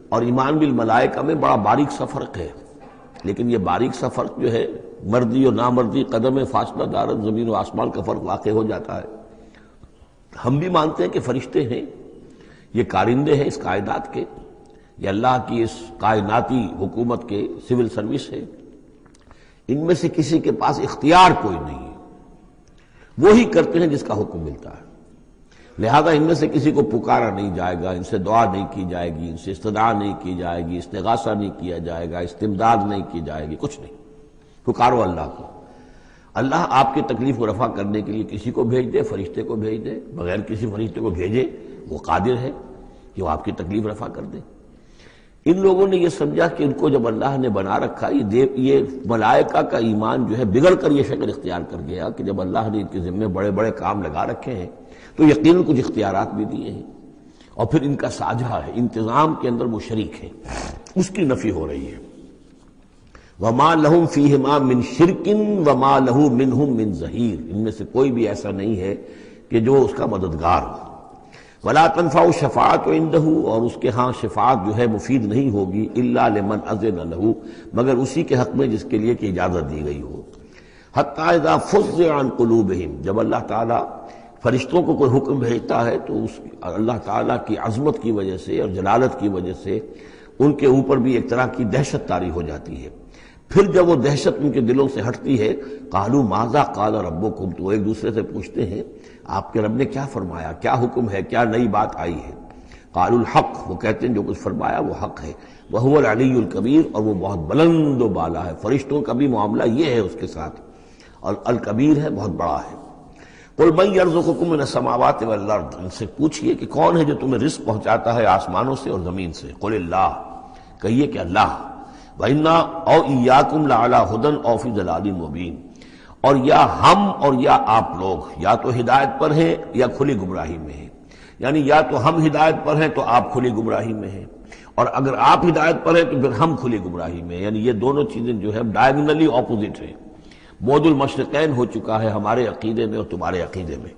اور ایمان بالملائکہ میں بڑا باریک سا فرق ہے، لیکن یہ باریک سا فرق جو ہے مردی اور نامردی، قدم فاصلہ دارت زمین و آسمان کا فرق واقع ہو جاتا ہے۔ ہم بھی مانتے ہیں کہ فرشتے ہیں، یہ کارندے ہیں اس کائنات کے، یہ اللہ کی اس کائناتی حکومت کے سول سروس ہے، ان میں سے کسی کے پاس اختیار کوئی نہیں ہے، وہی کرتے ہیں جس کا حکم ملتا ہے، لہذا ان میں سے کسی کو پکارا نہیں جائے گا، ان سے دعا نہیں کی جائے گی، ان سے استدعا نہیں کی جائے گی، استغاثہ نہیں کیا جائے گا، استمداد نہیں کی جائے گی، کچھ نہیں، پکارو اللہ کو۔ اللہ آپ کی تکلیف کو رفع کرنے کے لیے کسی کو بھیج دے، فرشتے کو بھیج دے، بغیر کسی فرشتے کو بھیجے وہ قادر ہے کہ وہ آپ کی تکلیف رفع کر دے۔ ان لوگوں نے یہ سمجھا کہ ان کو جب اللہ نے بنا رکھا، یہ ملائکہ کا ایمان جو ہے بگڑ کر یہ شکل اختیار کر گیا کہ جب اللہ نے ان کے ذمے بڑے بڑے کام لگا رکھے ہیں تو یقیناً کچھ اختیارات بھی دیے ہیں، اور پھر ان کا ساجھا ہے، انتظام کے اندر وہ شریک ہے، اس کی نفی ہو رہی ہے۔ وَمَا لَهُمْ فِيهِمَا مِنْ شِرْكٍ وَمَا لَهُ مِنْهُمْ مِنْ ظَهِيرٍ، ان میں سے کوئی بھی ایسا نہیں ہے کہ جو اس کا مددگار ہو۔ وَلَا تَنْفَعُ الشَّفَاعَةُ عِنْدَهُ، اور اس کے ہاں شفاعت جو ہے مفید نہیں ہوگی، إِلَّا لِمَنْ أَذِنَ لَهُ، مگر اسی کے حق میں جس کے لیے کہ اجازت دی گئی ہو۔ حَتَّى إِذَا فُزِّعَ عَنْ قُلُوبِهِمْ، جب اللہ تعالیٰ فرشتوں کو کوئی حکم بھیجتا ہے تو اس اللہ تعالیٰ کی عظمت کی وجہ سے اور جلالت کی وجہ سے ان کے اوپر بھی ایک طرح کی دہشت طاری ہو جاتی ہے۔ پھر جب وہ دہشت ان کے دلوں سے ہٹتی ہے، قالوا ماذا قال ربکم، تو ایک دوسرے سے پوچھتے ہیں آپ کے رب نے کیا فرمایا، کیا حکم ہے، کیا نئی بات آئی ہے۔ قالوا الحق، وہ کہتے ہیں جو کچھ فرمایا وہ حق ہے، وہو العلی الکبیر، اور وہ بہت بلند و بالا ہے، فرشتوں کا بھی معاملہ یہ ہے اس کے ساتھ، اور الکبیر ہے، بہت بڑا ہے۔ قل من یرزقکم من السماوات والارض، ان سے پوچھئے کہ کون ہے جو تمہیں رزق پہنچاتا ہے آسمانوں سے اور زمین سے۔ قل اللہ، کہیے کہ اللہ۔ وَإِنَّا أَوْ إِيَّاكُمْ لَعَلَىٰ هُدًى أَوْ فِي ضَلَالٍ مُّبِينٍ، اور یا ہم اور یا آپ لوگ یا تو ہدایت پر ہیں یا کھلی گمراہی میں ہیں، یعنی یا تو ہم ہدایت پر ہیں تو آپ کھلی گمراہی میں ہیں، اور اگر آپ ہدایت پر ہیں تو پھر ہم کھلی گمراہی میں ہیں، یعنی یہ دونوں چیزیں جو ہے ڈائگنلی اپوزٹ ہیں، بعد المشرقین ہو چکا ہے ہمارے عقیدے میں اور تمہارے عقیدے میں۔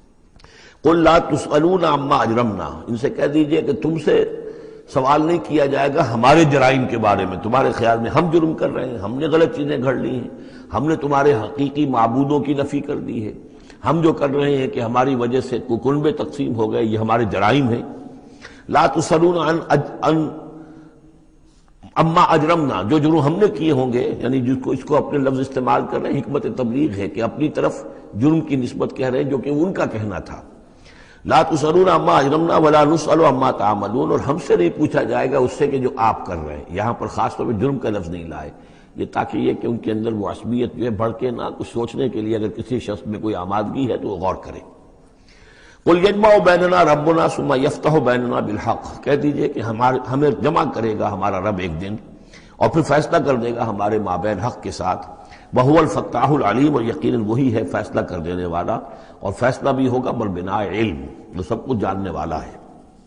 قل لا تسألون عما اجرمنا، ان سے کہہ دیجئے کہ تم سے سوال نہیں کیا جائے گا ہمارے جرائم کے بارے میں، تمہارے خیال میں ہم جرم کر رہے ہیں، ہم نے غلط چیزیں گھڑ لی ہیں، ہم نے تمہارے حقیقی معبودوں کی نفی کر دی ہے، ہم جو کر رہے ہیں کہ ہماری وجہ سے کنبے تقسیم ہو گئے، یہ ہمارے جرائم ہیں۔ لا تسألون عن اما اجرمنا، جو جرم ہم نے کیے ہوں گے، یعنی جس کو اس کو اپنے لفظ استعمال کر رہے ہیں، حکمت تبلیغ ہے کہ اپنی طرف جرم کی نسبت کہہ رہے ہیں جو کہ ان کا کہنا تھا۔ لا تسألون عما اجرمنا ولا نسأل عما تعملون، اور ہم سے نہیں پوچھا جائے گا اس سے کہ جو آپ کر رہے ہیں۔ یہاں پر خاص طور پہ جرم کا لفظ نہیں لائے، یہ تاکہ یہ کہ ان کے اندر وہ عصبیت جو ہے بڑھکے نہ، کچھ سوچنے کے لیے اگر کسی شخص میں کوئی آمادگی ہے تو وہ غور کرے۔ قل یجمع بیننا ربنا ثم یفتح بیننا بالحق، کہہ دیجئے کہ ہمیں جمع کرے گا ہمارا رب ایک دن اور پھر فیصلہ کر دے گا ہمارے مابین حق کے ساتھ۔ وہو الفتاح العلیم، اور یقیناً وہی ہے فیصلہ کر دینے والا، اور فیصلہ بھی ہوگا بنا علم، وہ سب کچھ جاننے والا ہے۔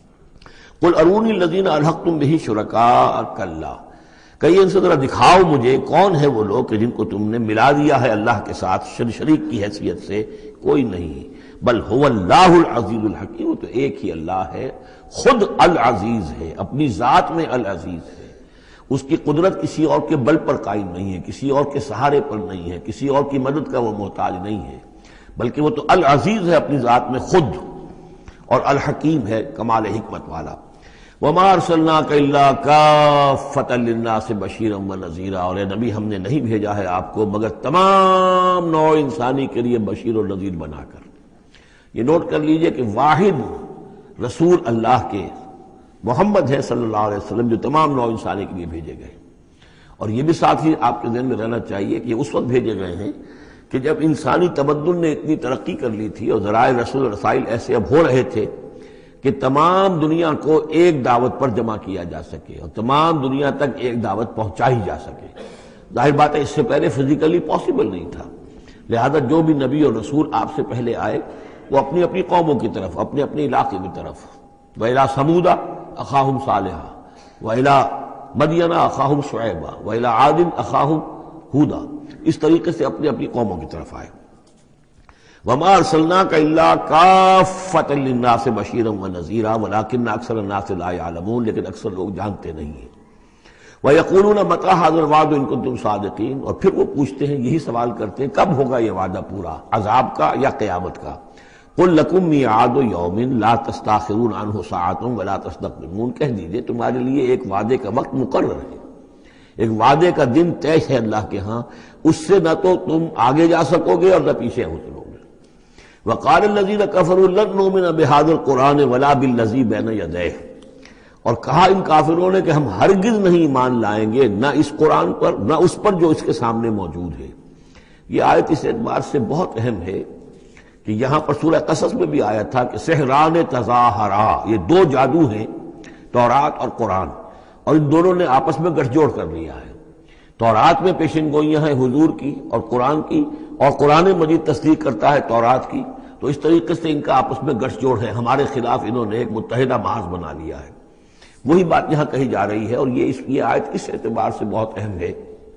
قل ارونی الذین الحقتم بہ شرکاء کلا، کہیے ان سے ذرا دکھاؤ مجھے کون ہے وہ لوگ کہ جن کو تم نے ملا دیا ہے اللہ کے ساتھ شریک کی حیثیت سے، کوئی نہیں، بل هو اللہ العزیز الحکیم، وہ تو ایک ہی اللہ ہے، خود العزیز ہے، اپنی ذات میں العزیز ہے، اس کی قدرت کسی اور کے بل پر قائم نہیں ہے، کسی اور کے سہارے پر نہیں ہے، کسی اور کی مدد کا وہ محتاج نہیں ہے، بلکہ وہ تو العزیز ہے اپنی ذات میں خود، اور الحکیم ہے کمال حکمت والا۔ وما ارسلناک الا کافۃ للناس بشیرا ونذیرا، اور اے نبی ہم نے نہیں بھیجا ہے آپ کو مگر تمام نوع انسانی کے لیے بشیر و نذیر بنا کر۔ یہ نوٹ کر لیجئے کہ واحد رسول اللہ کے محمد ہے صلی اللہ علیہ وسلم جو تمام نوع انسانی کے لیے بھیجے گئے، اور یہ بھی ساتھ ہی آپ کے ذہن میں رہنا چاہیے کہ یہ اس وقت بھیجے گئے ہیں کہ جب انسانی تمدن نے اتنی ترقی کر لی تھی اور ذرائع رسول رسائل ایسے اب ہو رہے تھے کہ تمام دنیا کو ایک دعوت پر جمع کیا جا سکے اور تمام دنیا تک ایک دعوت پہنچائی جا سکے۔ ظاہر بات ہے اس سے پہلے فزیکلی پاسبل نہیں تھا، لہذا جو بھی نبی اور رسول آپ سے پہلے آئے وہ اپنی اپنی قوموں کی طرف، اپنے اپنے علاقے کی طرف، وَإِلَىٰ ثَمُودَ أَخَاهُمْ صَالِحًا وَإِلَىٰ مَدْيَنَ أَخَاهُمْ شُعَيْبًا وَإِلَىٰ عَادٍ أَخَاهُمْ هُودًا، اس طریقے سے اپنی اپنی قوموں کی طرف آئے۔ وما ارسلناک الا کافۃ للناس بشیرا ونذیرا ولکن اکثر الناس لا یعلمون، لیکن اکثر لوگ جانتے نہیں ہیں۔ وَيَقُولُونَ مَتَىٰ هَٰذَا الْوَعْدُ إِن كُنتُمْ صَادِقِينَ، اور پھر وہ پوچھتے ہیں، یہی سوال کرتے ہیں، کب ہوگا یہ وعدہ پورا، عذاب کا یا قیامت کا؟ قُل لَكُم مِّيعَادُ يَوْمٍ لَا تَسْتَأْخِرُونَ عَنْهُ سَاعَةٌ وَلَا تَسْتَقْدِمُونَ، کہہ دیجئے تمہارے لیے ایک وعدے کا وقت مقرر ہے، ایک وعدے کا دن طے ہے اللہ کے ہاں، اس سے نہ تو تم آگے جا سکو گے اور نہ پیچھے ہو سکو گے۔ وَقَالَ الَّذِينَ كَفَرُوا لَن نُّؤْمِنَ بِهَٰذَا الْقُرْآنِ وَلَا بِالَّذِي بَيْنَ يَدَيْهِ، اور کہا ان کافروں نے کہ ہم ہرگز نہیں ایمان لائیں گے نہ اس قرآن پر نہ اس پر جو اس کے سامنے موجود ہے۔ یہ آیت اس اعتبار سے بہت اہم ہے کہ یہاں پر سورہ قصص میں بھی آیا تھا کہ سحران تظاہرا، یہ دو جادو ہیں، تورات اور قرآن، اور ان دونوں نے آپس میں گٹھ جوڑ کر لیا ہے۔ تورات میں پیشن گوئیاں ہیں حضور کی اور قرآن کی، اور قرآن مجید تصدیق کرتا ہے تورات کی، تو اس طریقے سے ان کا آپس میں گٹھ جوڑ ہے، ہمارے خلاف انہوں نے ایک متحدہ محاذ بنا لیا ہے۔ وہی بات یہاں کہی جا رہی ہے، اور یہ آیت اس اعتبار سے بہت اہم ہے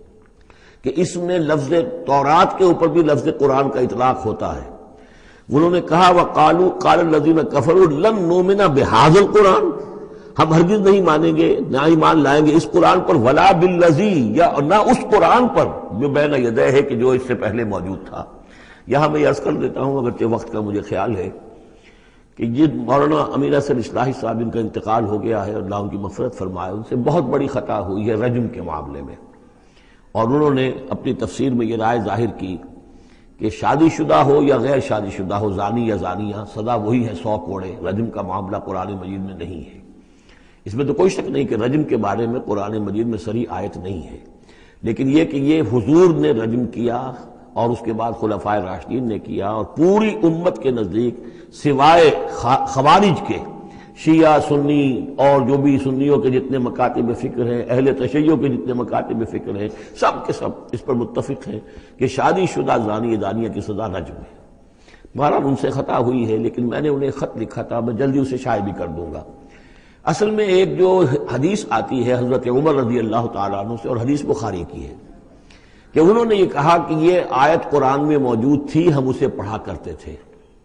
کہ اس میں لفظ تورات کے اوپر بھی لفظ قرآن کا اطلاق ہوتا ہے۔ انہوں نے کہا وَقَالُوا قَالَ الَّذِينَ كَفَرُوا لَن نُّؤْمِنَ بِهَٰذَا الْقُرْآنِ، ہم ہرگز نہیں مانیں گے نہ ایمان لائیں گے اس قرآن پر، وَلَا بِالَّذِي، یا نہ اس قرآن پر جو بین یدیہ ہے کہ جو اس سے پہلے موجود تھا۔ یہاں میں یہ عرض کر دیتا ہوں، اگرچہ وقت کا مجھے خیال ہے کہ یہ مولانا امیر حسن اصلاحی صاحب ان کا انتقال ہو گیا ہے، اللہ ان کی مغفرت فرمائے، ان سے بہت بڑی خطا ہوئی ہے رجم کے معاملے میں، اور انہوں نے اپنی تفسیر میں یہ رائے ظاہر کی کہ شادی شدہ ہو یا غیر شادی شدہ ہو، زانی یا زانیہ، سزا وہی ہے 100 کوڑے۔ رجم کا معاملہ قرآن مجید میں نہیں ہے، اس میں تو کوئی شک نہیں کہ رجم کے بارے میں قرآن مجید میں صریح آیت نہیں ہے، لیکن یہ کہ یہ حضور نے رجم کیا اور اس کے بعد خلفائے راشدین نے کیا، اور پوری امت کے نزدیک سوائے خوارج کے، شیعہ سنی اور جو بھی سنیوں کے جتنے مکاتب فکر ہیں، اہل تشیع کے جتنے مکاتب فکر ہیں، سب کے سب اس پر متفق ہیں کہ شادی شدہ زانی دانیہ کی سزا رجم ہے۔ بہرحال ان سے خطا ہوئی ہے، لیکن میں نے انہیں خط لکھا تھا، میں جلدی اسے شائع بھی کر دوں گا۔ اصل میں ایک جو حدیث آتی ہے حضرت عمر رضی اللہ تعالیٰ عنہ سے، اور حدیث بخاری کی ہے، کہ انہوں نے یہ کہا کہ یہ آیت قرآن میں موجود تھی، ہم اسے پڑھا کرتے تھے،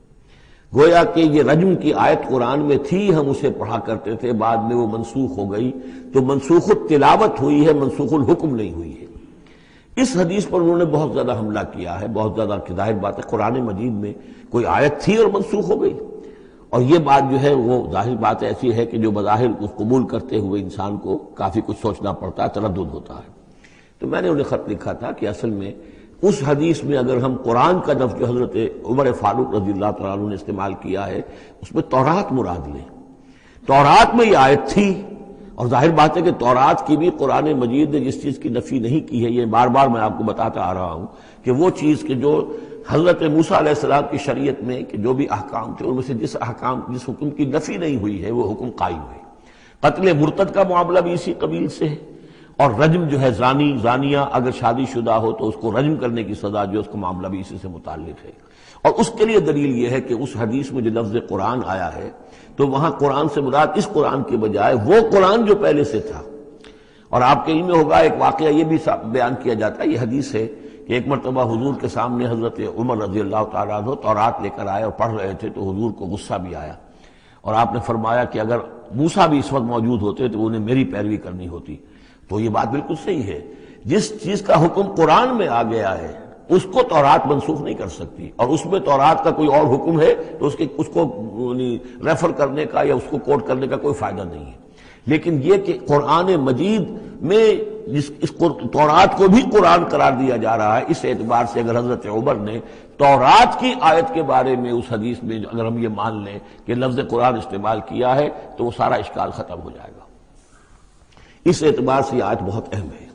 گویا کہ یہ رجم کی آیت قرآن میں تھی، ہم اسے پڑھا کرتے تھے، بعد میں وہ منسوخ ہو گئی، تو منسوخ التلاوت ہوئی ہے، منسوخ الحکم نہیں ہوئی ہے۔ اس حدیث پر انہوں نے بہت زیادہ حملہ کیا ہے، بہت زیادہ، کہ ظاہر بات ہے قرآن مجید میں کوئی آیت تھی اور منسوخ ہو گئی، اور یہ بات جو ہے وہ ظاہر بات ایسی ہے کہ جو بظاہر اس قبول کرتے ہوئے انسان کو کافی کچھ سوچنا پڑتا ہے، تردد ہوتا ہے۔ تو میں نے انہیں خط لکھا تھا کہ اصل میں اس حدیث میں اگر ہم قرآن کا لفظ جو حضرت عمر فاروق رضی اللہ تعالیٰ عنہ نے استعمال کیا ہے، اس میں تورات مراد لیں، تورات میں یہ آیت تھی، اور ظاہر بات ہے کہ تورات کی بھی قرآن مجید نے جس چیز کی نفی نہیں کی ہے، یہ بار بار میں آپ کو بتاتا آ رہا ہوں کہ وہ چیز کہ جو حضرت موسیٰ علیہ السلام کی شریعت میں کہ جو بھی احکام تھے ان میں سے جس حکم کی نفی نہیں ہوئی ہے وہ حکم قائم ہے۔ قتل مرتد کا معاملہ بھی اسی قبیل سے ہے، اور رجم جو ہے زانی زانیہ اگر شادی شدہ ہو تو اس کو رجم کرنے کی سزا جو اس کا معاملہ بھی اسی سے متعلق ہے۔ اور اس کے لیے دلیل یہ ہے کہ اس حدیث میں جو لفظ قرآن آیا ہے تو وہاں قرآن سے مراد اس قرآن کے بجائے وہ قرآن جو پہلے سے تھا۔ اور آپ کے علم میں ہوگا ایک واقعہ یہ بھی بیان کیا جاتا ہے، یہ حدیث ہے کہ ایک مرتبہ حضور کے سامنے حضرت عمر رضی اللہ تعالیٰ عنہ تورات لے کر آئے اور پڑھ رہے تھے، تو حضور کو غصہ بھی آیا، اور آپ نے فرمایا کہ اگر موسیٰ بھی اس وقت موجود ہوتے تو انہیں میری پیروی کرنی ہوتی۔ تو یہ بات بالکل صحیح ہے، جس چیز کا حکم قرآن میں آ گیا ہے اس کو تورات منسوخ نہیں کر سکتی، اور اس میں تورات کا کوئی اور حکم ہے تو اس کو ریفر کرنے کا یا اس کو کوٹ کرنے کا کوئی فائدہ نہیں ہے۔ لیکن یہ کہ قرآن مجید میں اس تورات کو بھی قرآن قرار دیا جا رہا ہے، اس اعتبار سے اگر حضرت عمر نے تورات کی آیت کے بارے میں اس حدیث میں اگر ہم یہ مان لیں کہ لفظ قرآن استعمال کیا ہے تو وہ سارا اشکال ختم ہو جائے گا۔ اس اعتبار سے یہ آیت بہت اہم ہے۔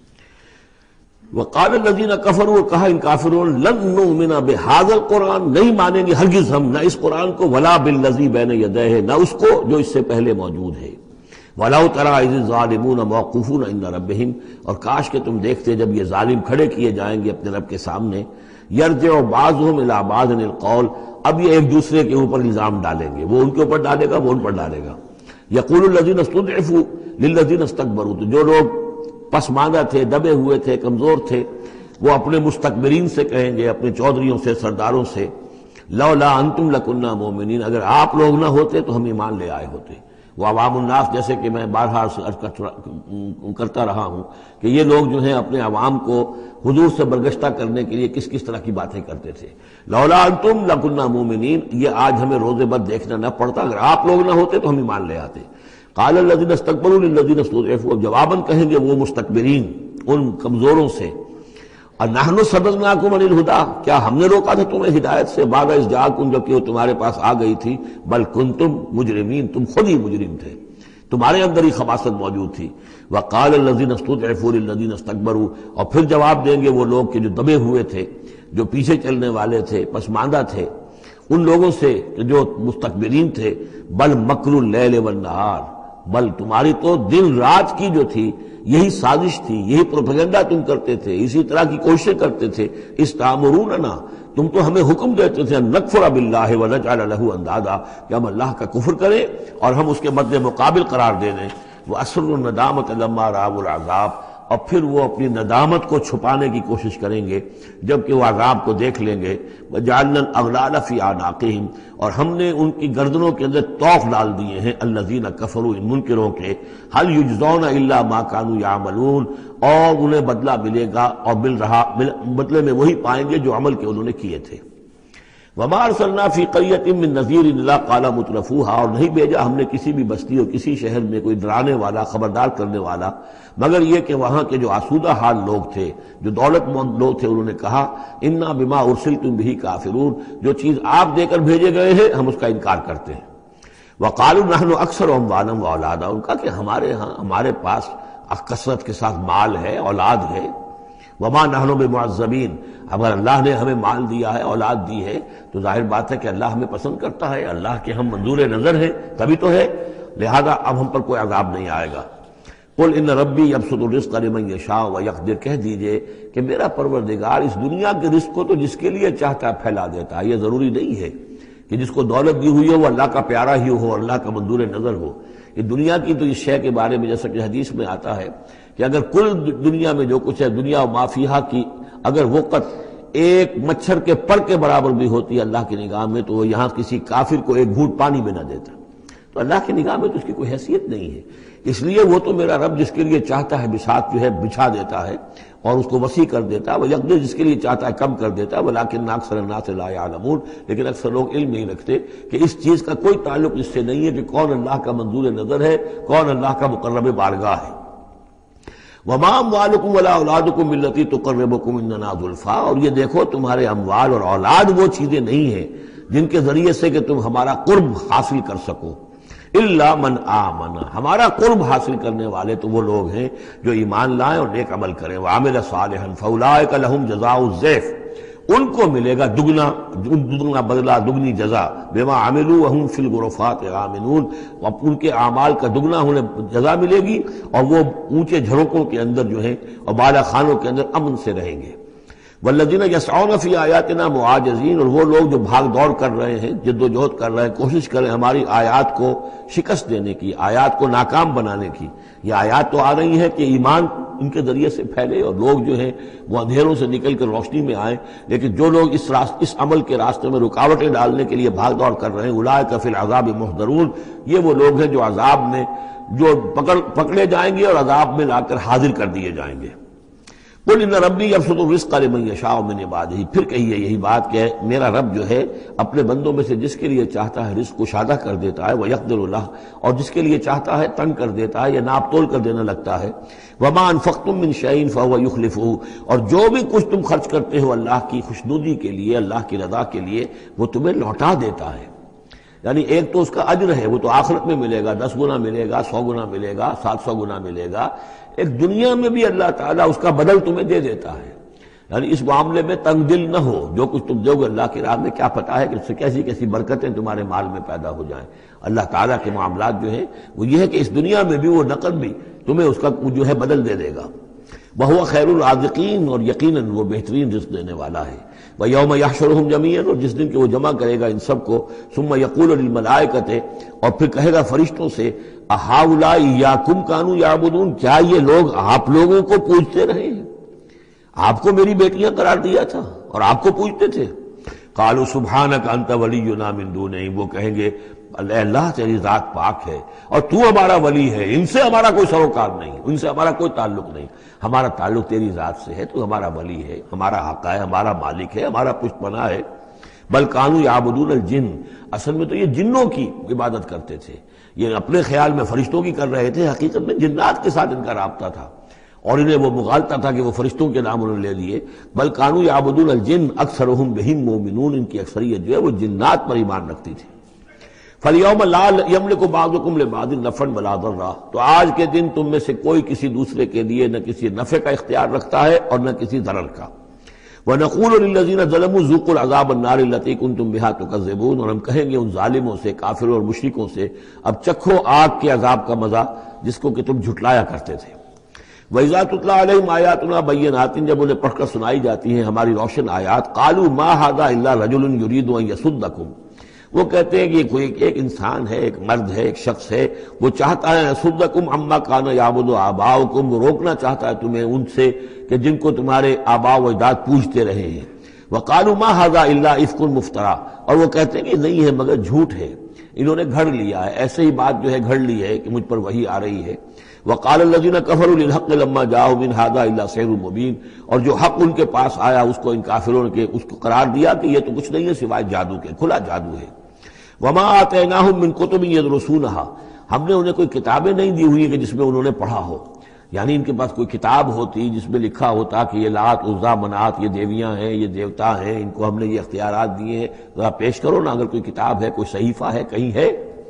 وقال الذین کفروا، کہا ان کافروں نے، لن نؤمن بہذا القرآن، نہیں مانیں گے ہرگز ہم نہ اس قرآن کو، ولا بالذی بین یدیہ، نہ اس کو جو اس سے پہلے موجود ہے، وَلَوْ تَرَىٰ إِذِ الظَّالِمُونَ مَوْقُوفُونَ عِندَ رَبِّهِمْ، اور کاش کہ تم دیکھتے جب یہ ظالم کھڑے کیے جائیں گے اپنے رب کے سامنے، يَرْجِعُ بَعْضُهُمْ إِلَىٰ بَعْضٍ الْقَوْلَ، اب یہ ایک دوسرے کے اوپر الزام ڈالیں گے، وہ ان کے اوپر ڈالے گا، وہ ان پر ڈالے گا۔ يَقُولُ الَّذِينَ اسْتُضْعِفُوا لِلَّذِينَ اسْتَكْبَرُوا، تو جو لوگ پسماندہ تھے، دبے ہوئے تھے، کمزور تھے، وہ اپنے مستکبرین سے کہیں گے، اپنے چودھریوں سے، سرداروں سے، لولا انتم لکنا مومنین، اگر آپ لوگ نہ ہوتے تو ہم ایمان لے آئے ہوتے۔ وہ عوام الناس، جیسے کہ میں بارہا کرتا رہا ہوں کہ یہ لوگ جو ہیں اپنے عوام کو حضور سے برگشتہ کرنے کے لیے کس کس طرح کی باتیں کرتے تھے۔ لولا انتم لکنا مومنین، یہ آج ہمیں روز بد دیکھنا نہ پڑتا، اگر آپ لوگ نہ ہوتے تو ہم ایمان لے آتے۔ قال الذین استکبروا للذین استضعفوا، اب جواباً کہیں گے وہ مستکبرین ان کمزوروں سے، نحن صددناکم عن الہدی، کیا ہم نے روکا تھا تمہیں ہدایت سے، بعد اذ جاءکم، جبکہ وہ تمہارے پاس آ گئی تھی، بل کنتم مجرمین، تم خود ہی مجرم تھے، تمہارے اندر ہی خباثت موجود تھی۔ وقال الذین استضعفوا للذین استکبروا، اور پھر جواب دیں گے وہ لوگ کہ جو دبے ہوئے تھے، جو پیچھے چلنے والے تھے، پسماندہ تھے، ان لوگوں سے جو مستکبرین تھے، بل مکر اللیل والنہار، بل تمہاری تو دن رات کی جو تھی یہی سازش تھی، یہی پروپیگنڈا تم کرتے تھے، اسی طرح کی کوششیں کرتے تھے۔ استامروننا، تم تو ہمیں حکم دیتے تھے، ان نکفر باللہ ونجعل لہ اندادا، کہ ہم اللہ کا کفر کریں اور ہم اس کے مد مقابل قرار دے دیں۔ واسروا الندامۃ لما رأوا العذاب، اور پھر وہ اپنی ندامت کو چھپانے کی کوشش کریں گے جبکہ وہ عذاب کو دیکھ لیں گے۔ وجعلنا الاغلال فی اعناقہم، اور ہم نے ان کی گردنوں کے اندر طوق ڈال دیے ہیں، الذین کفروا، ان منکروں کے، هل یجزون الا ما كانوا یعملون، اور انہیں بدلہ ملے گا اور بدلے میں وہی پائیں گے جو عمل کے انہوں نے کیے تھے۔ وما ارسلنا فی قریۃ من نذیر الا قال مترفوها، اور نہیں بھیجا ہم نے کسی بھی بستی اور کسی شہر میں کوئی ڈرانے والا، خبردار کرنے والا، مگر یہ کہ وہاں کے جو آسودہ حال لوگ تھے، جو دولت مند لوگ تھے، انہوں نے کہا انا بما ارسلتم به کافرون، جو چیز آپ دے کر بھیجے گئے ہیں ہم اس کا انکار کرتے ہیں۔ وقالوا نحن اکثر اموالا واولادا، ان کا کہ ہمارے پاس کثرت کے ساتھ مال ہے، اولاد ہے۔ وما نحن بمعذبین، اگر اللہ نے ہمیں مال دیا ہے، اولاد دی ہے، تو ظاہر بات ہے کہ اللہ ہمیں پسند کرتا ہے، اللہ کے ہم منظور نظر ہیں، تبھی تو ہے، لہذا اب ہم پر کوئی عذاب نہیں آئے گا۔ قل ان ربی یبسط الرزق لمن یشاء ویقدر، کہہ دیجئے کہ میرا پروردگار اس دنیا کے رزق کو تو جس کے لیے چاہتا ہے پھیلا دیتا ہے، یہ ضروری نہیں ہے کہ جس کو دولت دی ہوئی ہو وہ اللہ کا پیارا ہی ہو، اللہ کا منظور نظر ہو۔ یہ دنیا کی تو اس شے کے بارے میں جیسا کہ حدیث میں آتا ہے کہ اگر کل دنیا میں جو کچھ ہے، دنیا و ما فیہا کی اگر وقت ایک مچھر کے پر کے برابر بھی ہوتی ہے اللہ کی نگاہ میں، تو وہ یہاں کسی کافر کو ایک گھونٹ پانی میں نہ دیتا، تو اللہ کی نگاہ میں تو اس کی کوئی حیثیت نہیں ہے۔ اس لیے وہ تو میرا رب جس کے لیے چاہتا ہے بساط جو ہے بچھا دیتا ہے اور اس کو وسیع کر دیتا ہے، وہ یقدر جس کے لیے چاہتا ہے کم کر دیتا ہے، ولکن اکثر الناس لا یعلمون، لیکن اکثر لوگ علم نہیں رکھتے کہ اس چیز کا کوئی تعلق اس سے نہیں ہے کہ کون اللہ کا منظور نظر ہے، کون اللہ کا مقرب بارگاہ ہے۔ وما اموالکم ولا اولادکم بالتی تقربکم عندنا زلفیٰ، اور یہ دیکھو تمہارے اموال اور اولاد وہ چیزیں نہیں ہیں جن کے ذریعے سے کہ تم ہمارا قرب حاصل کر سکو، الا من آمن، ہمارا قرب حاصل کرنے والے تو وہ لوگ ہیں جو ایمان لائیں اور نیک عمل کریں، وعمل صالحا فاولئک لہم جزاء الضعف، ان کو ملے گا دگنا بدلہ، دگنی جزا، بما عملوا وهم فی الغرفات آمنون، ان کے اعمال کا دگنا انہیں جزا ملے گی اور وہ اونچے جھروکوں کے اندر جو ہیں اور بالا خانوں کے اندر امن سے رہیں گے۔ والذین یسعون فی آیاتنا معاجزین، اور وہ لوگ جو بھاگ دوڑ کر رہے ہیں، جد و جہد کر رہے ہیں، کوشش کریں ہماری آیات کو شکست دینے کی، آیات کو ناکام بنانے کی۔ یہ آیات تو آ رہی ہیں کہ ایمان ان کے ذریعے سے پھیلے اور لوگ جو ہیں وہ اندھیروں سے نکل کر روشنی میں آئیں، لیکن جو لوگ اس عمل کے راستے میں رکاوٹیں ڈالنے کے لیے بھاگ دوڑ کر رہے ہیں، اولئک فی العذاب محضرون، یہ وہ لوگ ہیں جو عذاب میں جو پکڑے جائیں گے اور عذاب میں لا کر حاضر کر دیے جائیں گے۔ قل ان ربی یبسط الرزق لمن یشاء من عبادہ، پھر کہیے یہی بات کہ میرا رب جو ہے اپنے بندوں میں سے جس کے لیے چاہتا ہے رزق کشادہ کر دیتا ہے، ویقدر لہ، اور جس کے لیے چاہتا ہے تنگ کر دیتا ہے یا ناپ تول کر دینا لگتا ہے۔ وما انفقتم من شیء فهو یخلفہ، اور جو بھی کچھ تم خرچ کرتے ہو اللہ کی خوشنودی کے لیے، اللہ کی رضا کے لیے، وہ تمہیں لوٹا دیتا ہے۔ یعنی ایک تو اس کا اجر ہے، وہ تو آخرت میں ملے گا، 10 گنا ملے گا، 100 گنا ملے گا، 700 گنا ملے گا، ایک دنیا میں بھی اللہ تعالیٰ اس کا بدل تمہیں دے دیتا ہے۔ یعنی اس معاملے میں تنگ دل نہ ہو، جو کچھ تم دو گے اللہ کی راہ میں کیا پتہ ہے کہ اس سے کیسی کیسی برکتیں تمہارے مال میں پیدا ہو جائیں۔ اللہ تعالیٰ کے معاملات جو ہیں وہ یہ ہے کہ اس دنیا میں بھی وہ نقد بھی تمہیں اس کا جو ہے بدل دے دے گا۔ وَهُوَ خَيْرُ الرَّازِقِينَ، اور یقیناً وہ بہترین رزق دینے والا ہے۔ وَيَوْمَ يَحْشُرُهُمْ جَمِيعًا، اور جس دن کہ وہ جمع کرے گا ان سب کو، ثُمَّ يَقُولُ لِلْمَلَائِكَةِ، اور پھر کہے گا فرشتوں سے، أَهَٰؤُلَاءِ إِيَّاكُمْ كَانُوا يَعْبُدُونَ، کیا یہ لوگ آپ لوگوں کو پوجتے رہے ہیں؟ آپ کو میری بیٹیاں قرار دیا تھا اور آپ کو پوجتے تھے۔ قالوا سبحانک انت ولینا من دونہم، وہ کہیں گے اللہ تیری ذات پاک ہے اور تو ہمارا ولی ہے، ان سے ہمارا کوئی سروکار نہیں، ان سے ہمارا کوئی تعلق نہیں، ہمارا تعلق تیری ذات سے ہے، تو ہمارا ولی ہے، ہمارا آقا ہے، ہمارا مالک ہے، ہمارا پشت پناہ ہے۔ بل کانوا یعبدون الجن، اصل میں تو یہ جنوں کی عبادت کرتے تھے، یہ اپنے خیال میں فرشتوں کی کر رہے تھے، حقیقت میں جنات کے ساتھ ان کا رابطہ تھا، اور انہیں وہ مغالطہ تھا کہ وہ فرشتوں کے نام انہوں نے لے لیے۔ بل کانوا یعبدون الجن اکثرهم بهم مؤمنون، ان کی اکثریت جو ہے وہ جنات پر ایمان رکھتی تھی۔ فَالْيَوْمَ لَا يَمْلِكُ بَعْضُكُمْ لِبَعْضٍ نَفْعًا وَلَا ضَرًّا، تو آج کے دن تم میں سے کوئی کسی دوسرے کے لیے نہ کسی نفع کا اختیار رکھتا ہے اور نہ کسی ضرر کا۔ وَنَقُولُ لِلَّذِينَ ظَلَمُوا ذُوقُوا الْعَذَابَ النَّارِ الَّتِي كُنتُم بِهَا تُكَذِّبُونَ، اور ہم کہیں گے ان ظالموں سے، کافروں اور مشرکوں سے، اب چکھو آگ کے عذاب کا مزہ جس کو کہ تم جھٹلایا کرتے تھے۔ وَإِذَا تُتْلَىٰ عَلَيْهِمْ آيَاتُنَا بَيِّنَاتٍ، جب انہیں پڑھ کر سنائی جاتی ہیں ہماری روشن آیات، قَالُوا مَا هَٰذَا إِلَّا رَجُلٌ يُرِيدُ أَن يَصُدَّكُمْ، وہ کہتے ہیں کہ یہ کوئی ایک انسان ہے، ایک مرد ہے، ایک شخص ہے، وہ چاہتا ہے يَصُدَّكُمْ عَمَّا كَانَ يَعْبُدُ آبَاؤُكُمْ، وہ روکنا چاہتا ہے تمہیں ان سے کہ جن کو تمہارے آباء و اجداد پوجتے رہے ہیں۔ وَقَالُوا مَا هَٰذَا إِلَّا إِفْكٌ مُفْتَرًى، اور وہ کہتے ہیں کہ نہیں ہے مگر جھوٹ ہے، انہوں نے گھڑ لیا ہے، ایسے ہی بات جو ہے گھڑ لی ہے کہ مجھ پر وحی آ رہی ہے۔ وَقَالَ الَّذِينَ كَفَرُوا لِلْحَقِّ لَمَّا جَاءَهُمْ إِنْ هَٰذَا إِلَّا سِحْرٌ مُّبِينٌ، اور جو حق ان کے پاس آیا اس کو ان کافروں نے اس کو قرار دیا کہ یہ تو کچھ نہیں ہے سوائے جادو کے، کھلا جادو ہے۔ وَمَا آتَيْنَاهُم مِّن كُتُبٍ يَدْرُسُونَهَا، ہم نے انہیں کوئی کتابیں نہیں دی ہوئی کہ جس میں انہوں نے پڑھا ہو، یعنی ان کے پاس کوئی کتاب ہوتی جس میں لکھا ہوتا کہ یہ لات عزا منات یہ دیویاں ہیں، یہ دیوتا ہیں، ان کو ہم نے یہ اختیارات دیے ہیں، ذرا پیش کرو نا، اگر کوئی کتاب ہے، کوئی صحیفہ ہے، کہیں ہے۔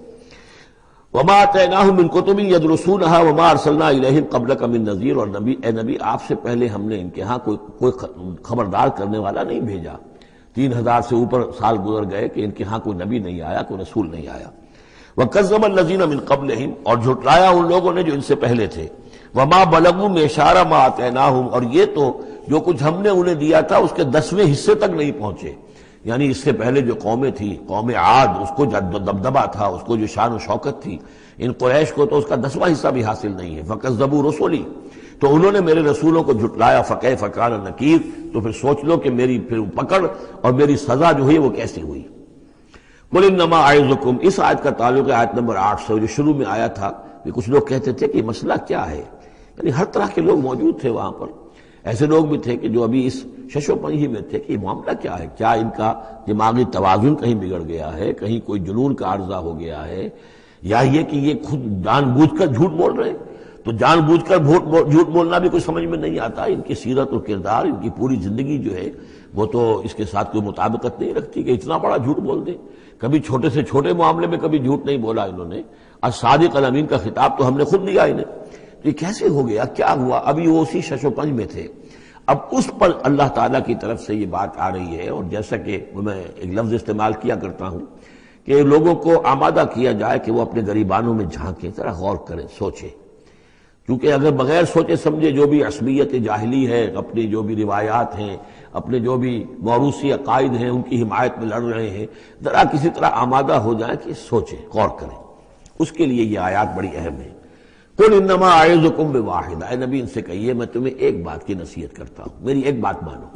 وَمَا آتَيْنَاهُم مِّن كُتُبٍ يَدْرُسُونَهَا وَمَا أَرْسَلْنَا إِلَيْهِمْ قَبْلَكَ مِن نَذِيرٍ، اور نبی اے نبی آپ سے پہلے ہم نے ان کے ہاں کوئی خبردار کرنے والا نہیں بھیجا، 3000 سے اوپر سال گزر گئے کہ ان کے ہاں کوئی نبی نہیں آیا، کوئی رسول نہیں آیا۔ وَكَذَّبَ الَّذِينَ مِن قَبْلِهِمْ، اور جھٹلایا ان لوگوں نے جو ان سے پہلے تھے۔ وَمَا بَلَغُوا مِعْشَارَ مَا آتَيْنَاهُمْ، اور یہ تو جو کچھ ہم نے انہیں دیا تھا اس کے 10ویں حصے تک نہیں پہنچے، یعنی اس سے پہلے جو قومیں تھی، قوم عاد، اس کو جو دبدبہ تھا، اس کو جو شان و شوکت تھی، ان قریش کو تو اس کا 10واں حصہ بھی حاصل نہیں ہے۔ فَكَذَّبُوا رُسُلِي، تو انہوں نے میرے رسولوں کو جھٹلایا، فَكَيْفَ كَانَ نَكِيرِ، تو پھر سوچ لو کہ میری پھر پکڑ اور میری سزا جو ہوئی وہ کیسی ہوئی۔ قُلْ إِنَّمَا أَعِظُكُمْ، اس آیت کا تعلق ہے آیت نمبر 8 سے، جو شروع میں آیا تھا کہ کچھ لوگ کہتے تھے کہ یہ مسئلہ کیا ہے، یعنی ہر طرح کے لوگ موجود تھے وہاں پر، ایسے لوگ بھی تھے کہ جو ابھی اس شش و پنج ہی میں تھے کہ یہ معاملہ کیا ہے، کیا ان کا دماغی توازن کہیں بگڑ گیا ہے، کہیں کوئی جنون کا عارضہ ہو گیا ہے، یا یہ کہ یہ خود جان بوجھ کر جھوٹ بول رہے ہیں۔ تو جان بوجھ کر جھوٹ بولنا بھی کوئی سمجھ میں نہیں آتا، ان کی سیرت اور کردار، ان کی پوری زندگی جو ہے وہ تو اس کے ساتھ کوئی مطابقت نہیں رکھتی کہ اتنا بڑا جھوٹ بول دیں۔ کبھی چھوٹے سے چھوٹے معاملے میں کبھی جھوٹ نہیں بولا انہوں نے، الصادق الامین کا خطاب تو ہم نے خود دیا انہیں، یہ کیسے ہو گیا، کیا ہوا؟ ابھی وہ اسی شش و پنج میں تھے، اب اس پر اللہ تعالیٰ کی طرف سے یہ بات آ رہی ہے، اور جیسا کہ میں ایک لفظ استعمال کیا کرتا ہوں کہ لوگوں کو آمادہ کیا جائے کہ وہ اپنے گریبانوں میں جھانکیں، ذرا غور کریں، سوچیں، کیونکہ اگر بغیر سوچے سمجھے جو بھی عصبیت جاہلی ہے، اپنی جو بھی روایات ہیں، اپنے جو بھی موروثی عقائد ہیں، ان کی حمایت میں لڑ رہے ہیں، ذرا کسی طرح آمادہ ہو جائیں کہ سوچیں، غور کریں، اس کے لیے یہ آیات بڑی اہم ہے۔ قُلْ إِنَّمَا أَعِظُكُمْ بِوَاحِدَةٍ، اے نبی ان سے کہیے میں تمہیں ایک بات کی نصیحت کرتا ہوں، میری ایک بات مانو،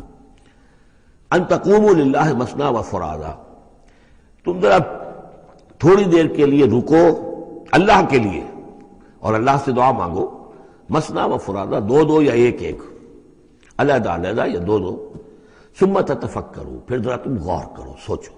أَن تَقُومُوا لِلَّهِ مَثْنَىٰ وَفُرَادَىٰ، تم ذرا تھوڑی دیر کے لیے رکو اللہ کے لیے اور اللہ سے دعا مانگو، مثنیٰ و فرادہ، دو دو یا ایک ایک، علیحدہ علیحدہ یا دو دو، ثم تتفکروا، پھر ذرا تم غور کرو، سوچو،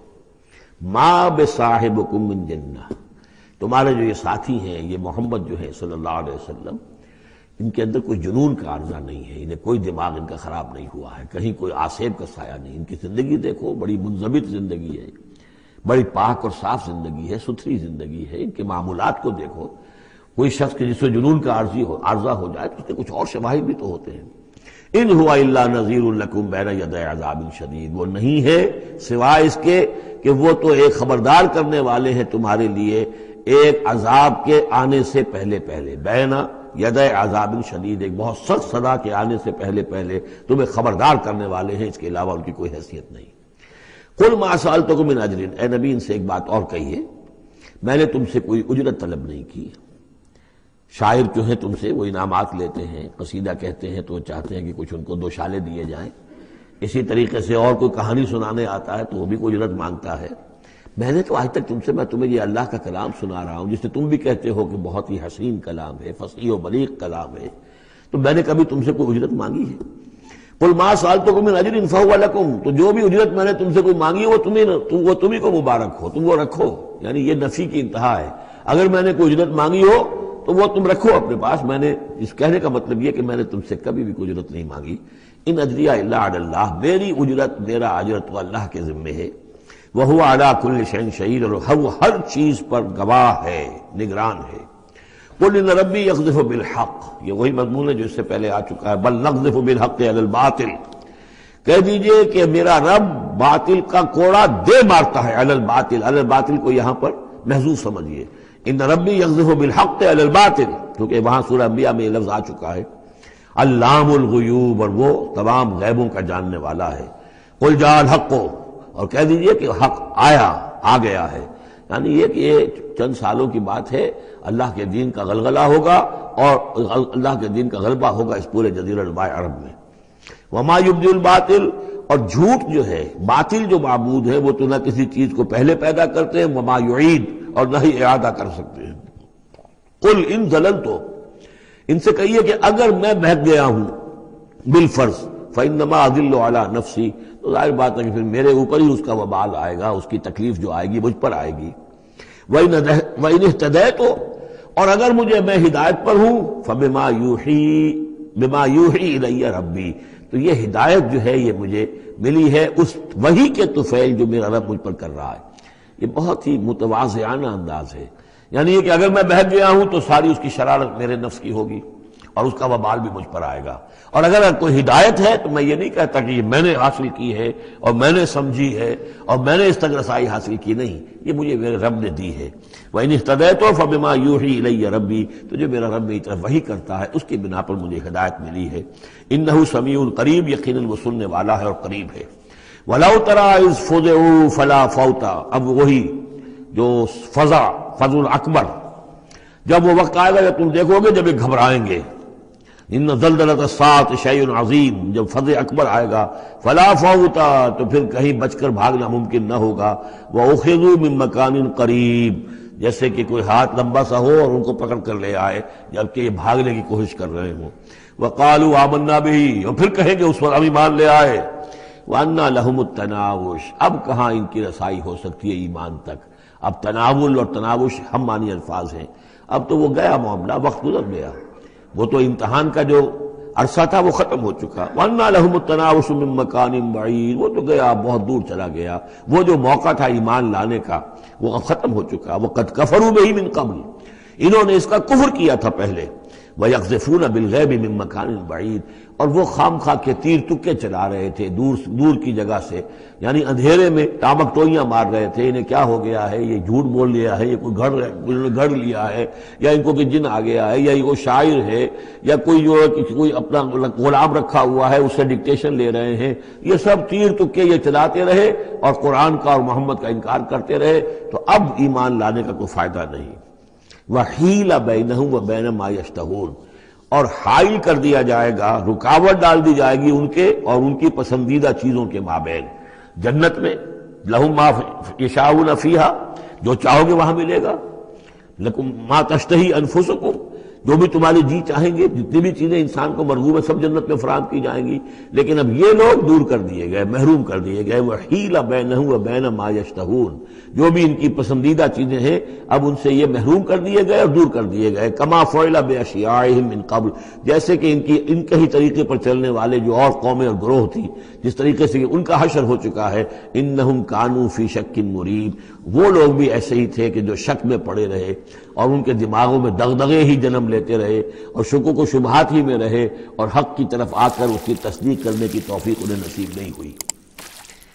ما بصاحبکم من جنہ، تمہارے جو یہ ساتھی ہیں، یہ محمد جو ہے صلی اللہ علیہ وسلم، ان کے اندر کوئی جنون کا عارضہ نہیں ہے، انہیں کوئی دماغ ان کا خراب نہیں ہوا ہے، کہیں کوئی آسیب کا سایہ نہیں، ان کی زندگی دیکھو، بڑی منضبط زندگی ہے، بڑی پاک اور صاف زندگی ہے، ستھری زندگی ہے، ان کے معمولات کو دیکھو، کوئی شخص کے جس سے جنون کا عارضہ ہو جائے تو اس کے کچھ اور شواہد بھی تو ہوتے ہیں۔ ان ہوا الا نذیر لکم بین یدی عذاب شدید، وہ نہیں ہے سوائے اس کے کہ وہ تو ایک خبردار کرنے والے ہیں تمہارے لیے ایک عذاب کے آنے سے پہلے پہلے، بین یدی عذاب شدید، ایک بہت سخت سزا کے آنے سے پہلے پہلے تمہیں خبردار کرنے والے ہیں، اس کے علاوہ ان کی کوئی حیثیت نہیں۔ قل ما سألتکم من اجر، اے نبی ان سے ایک بات اور کہیے، میں نے تم سے کوئی اجرت طلب نہیں کی۔ شاعر جو ہیں تم سے وہ انعامات لیتے ہیں، قصیدہ کہتے ہیں تو چاہتے ہیں کہ کچھ ان کو دو شالے دیے جائیں، اسی طریقے سے اور کوئی کہانی سنانے آتا ہے تو وہ بھی کوئی اجرت مانگتا ہے۔ میں نے تو آج تک میں تمہیں یہ اللہ کا کلام سنا رہا ہوں جس سے تم بھی کہتے ہو کہ بہت ہی حسین کلام ہے، فصیح و بلیغ کلام ہے، تو میں نے کبھی تم سے کوئی اجرت مانگی ہے؟ قل ما سألتکم من اجر فہو لکم، تو جو بھی اجرت میں نے تم سے کوئی مانگی وہ تمہیں کو مبارک ہو، تم وہ رکھو۔ یعنی یہ نفی کی انتہا ہے، اگر میں نے کوئی اجرت مانگی ہو تو وہ تم رکھو اپنے پاس۔ میں نے اس کہنے کا مطلب یہ کہ میں نے تم سے کبھی بھی کوئی اجرت نہیں مانگی۔ ان اجریہ الا علی اللہ، میری اجرت، میرا اجر تو اللہ کے ذمے ہے۔ وہو علی کل شیء شہید، اور وہ ہر چیز پر گواہ ہے، نگران ہے۔ قل ان ربی یقذف بالحق، یہ وہی مضمون ہے جو اس سے پہلے آ چکا ہے، بل نقذف بالحق علی الباطل، کہہ دیجئے کہ میرا رب باطل کا کوڑا دے مارتا ہے، علی الباطل، علی الباطل کو یہاں پر محذوف سمجھیے، ان ربی یقذف بالحق علی الباطل، کیونکہ وہاں سورہ انبیاء میں یہ لفظ آ چکا ہے، علام الغیوب، اور وہ تمام غیبوں کا جاننے والا ہے۔ قل جاء الحق، اور کہہ دیجئے کہ حق آ گیا ہے، یعنی یہ کہ یہ چند سالوں کی بات ہے، اللہ کے دین کا غلغلہ ہوگا اور اللہ کے دین کا غلبہ ہوگا اس پورے جزیرہ نما عرب میں۔ وما یبدی الباطل، اور جھوٹ جو ہے، باطل جو معبود ہے وہ تو نہ کسی چیز کو پہلے پیدا کرتے ہیں، وما یعید، اور نہ ہی اعادہ کر سکتے ہیں۔ قل ان ضللت، ان سے کہیے کہ اگر میں بہک گیا ہوں بالفرض، فانما اضل علی نفسی، تو ظاہر بات ہے کہ پھر میرے اوپر ہی اس کا وبال آئے گا، اس کی تکلیف جو آئے گی مجھ پر آئے گی۔ وَإِنِ اهْتَدَيْتُ، اور اگر میں ہدایت پر ہوں، فَبِمَا يُوحِي إِلَيَّ رَبِّي، تو یہ ہدایت جو ہے یہ مجھے ملی ہے اس وحی کے طفیل جو میرا رب مجھ پر کر رہا ہے۔ یہ بہت ہی متواضعانہ انداز ہے، یعنی یہ کہ اگر میں بہک گیا ہوں تو ساری اس کی شرارت میرے نفس کی ہوگی اور اس کا وبال بھی مجھ پر آئے گا، اور اگر کوئی ہدایت ہے تو میں یہ نہیں کہتا کہ یہ میں نے حاصل کی ہے اور میں نے سمجھی ہے اور میں نے اس تک رسائی حاصل کی، نہیں، یہ مجھے میرے رب نے دی ہے۔ وَإِنِ اهْتَدَيْتُ فَبِمَا يُوحِي إِلَيَّ رَبِّي، تو جو میرا رب میری طرف وحی کرتا ہے اس کی بنا پر مجھے ہدایت ملی ہے۔ إِنَّهُ سَمِيعٌ قریب، یقیناً وہ سننے والا ہے اور قریب ہے۔ وَلَوْ تَرَىٰ إِذْ فُزِعُوا فَلَا فَوْتَ، اب وہی جو فضع اکبر، جب وہ وقت آئے گا جب تم دیکھو گے جب یہ گھبرائیں گے، ان زلزلۃ الساعۃ شیء عظیم، جب فضع اکبر آئے گا، فلا فوت، تو پھر کہیں بچ کر بھاگنا ممکن نہ ہوگا، وَأُخِذُوا مِن مَّكَانٍ قَرِيبٍ، جیسے کہ کوئی ہاتھ لمبا سا ہو اور ان کو پکڑ کر لے آئے جبکہ یہ بھاگنے کی کوشش کر رہے ہوں۔ وَقَالُوا آمَنَّا بِهِ، اور پھر کہیں کہ اس پر ہم ایمان لے آئے۔ وَأَنَّىٰ لَهُمُ التَّنَاوُشُ، اب کہاں ان کی رسائی ہو سکتی ہے ایمان تک؟ اب تناول اور تناوش ہم معنی الفاظ ہیں، اب تو وہ گیا معاملہ، وقت گزر گیا، وہ تو امتحان کا جو عرصہ تھا وہ ختم ہو چکا۔ وَأَنَّىٰ لَهُمُ التَّنَاوُشُ مِن مَّكَانٍ بَعِيدٍ، وہ تو گیا، بہت دور چلا گیا، وہ جو موقع تھا ایمان لانے کا وہ اب ختم ہو چکا۔ وَقَدْ كَفَرُوا بِهِ مِن قَبْلُ، انہوں نے اس کا کفر کیا تھا پہلے۔ وَيَقْذِفُونَ بِالْغَيْبِ مِن مَّكَانٍ بَعِيدٍ، اور وہ خام خواہ کے تیر تکے چلا رہے تھے دور کی جگہ سے، یعنی اندھیرے میں ٹامک ٹوئیاں مار رہے تھے، انہیں کیا ہو گیا ہے، یہ جھوٹ بول لیا ہے، یہ کوئی گھڑ لیا ہے، یا ان کو کہ جن آ گیا ہے، یا یہ کوئی شاعر ہے، یا کوئی جو کوئی اپنا غلام رکھا ہوا ہے اس سے ڈکٹیشن لے رہے ہیں، یہ سب تیر تکے یہ چلاتے رہے اور قرآن کا اور محمد کا انکار کرتے رہے، تو اب ایمان لانے کا کوئی فائدہ نہیں۔ وَحِيلَ بَيْنَهُمْ وَبَيْنَ مَا يَشْتَهُونَ، اور حائل کر دیا جائے گا، رکاوٹ ڈال دی جائے گی ان کے اور ان کی پسندیدہ چیزوں کے مابین۔ جنت میں لَهُم مَا يَشَاءُونَ فِيهَا، جو چاہو گے وہاں ملے گا، لَكُم مَا تَشْتَهِي أَنفُسُكُمْ، جو بھی تمہاری جی چاہیں گے، جتنی بھی چیزیں انسان کو مرغوب ہے سب جنت میں فراہم کی جائیں گی، لیکن اب یہ لوگ دور کر دیے گئے، محروم کر دیے گئے۔ وَحِيلَ بَيْنَهُمْ وَبَيْنَ مَا يَشْتَهُونَ، جو بھی ان کی پسندیدہ چیزیں ہیں اب ان سے یہ محروم کر دیے گئے اور دور کر دیے گئے۔ كَمَا فُعِلَ بِأَشْيَاعِهِم مِّن قَبْلُ، جیسے کہ ان کے ہی طریقے پر چلنے والے جو اور قومیں اور گروہ تھی، جس طریقے سے ان کا حشر ہو چکا ہے۔ إِنَّهُمْ كَانُوا فِي شَكٍّ مُّرِيبٍ، وہ لوگ بھی ایسے ہی تھے کہ جو شک میں پڑے رہے اور ان کے دماغوں میں دغدغے ہی جنم لیتے رہے اور شکوک و شبہات ہی میں رہے، اور حق کی طرف آ کر اس کی تصدیق کرنے کی توفیق انہیں نصیب نہیں ہوئی۔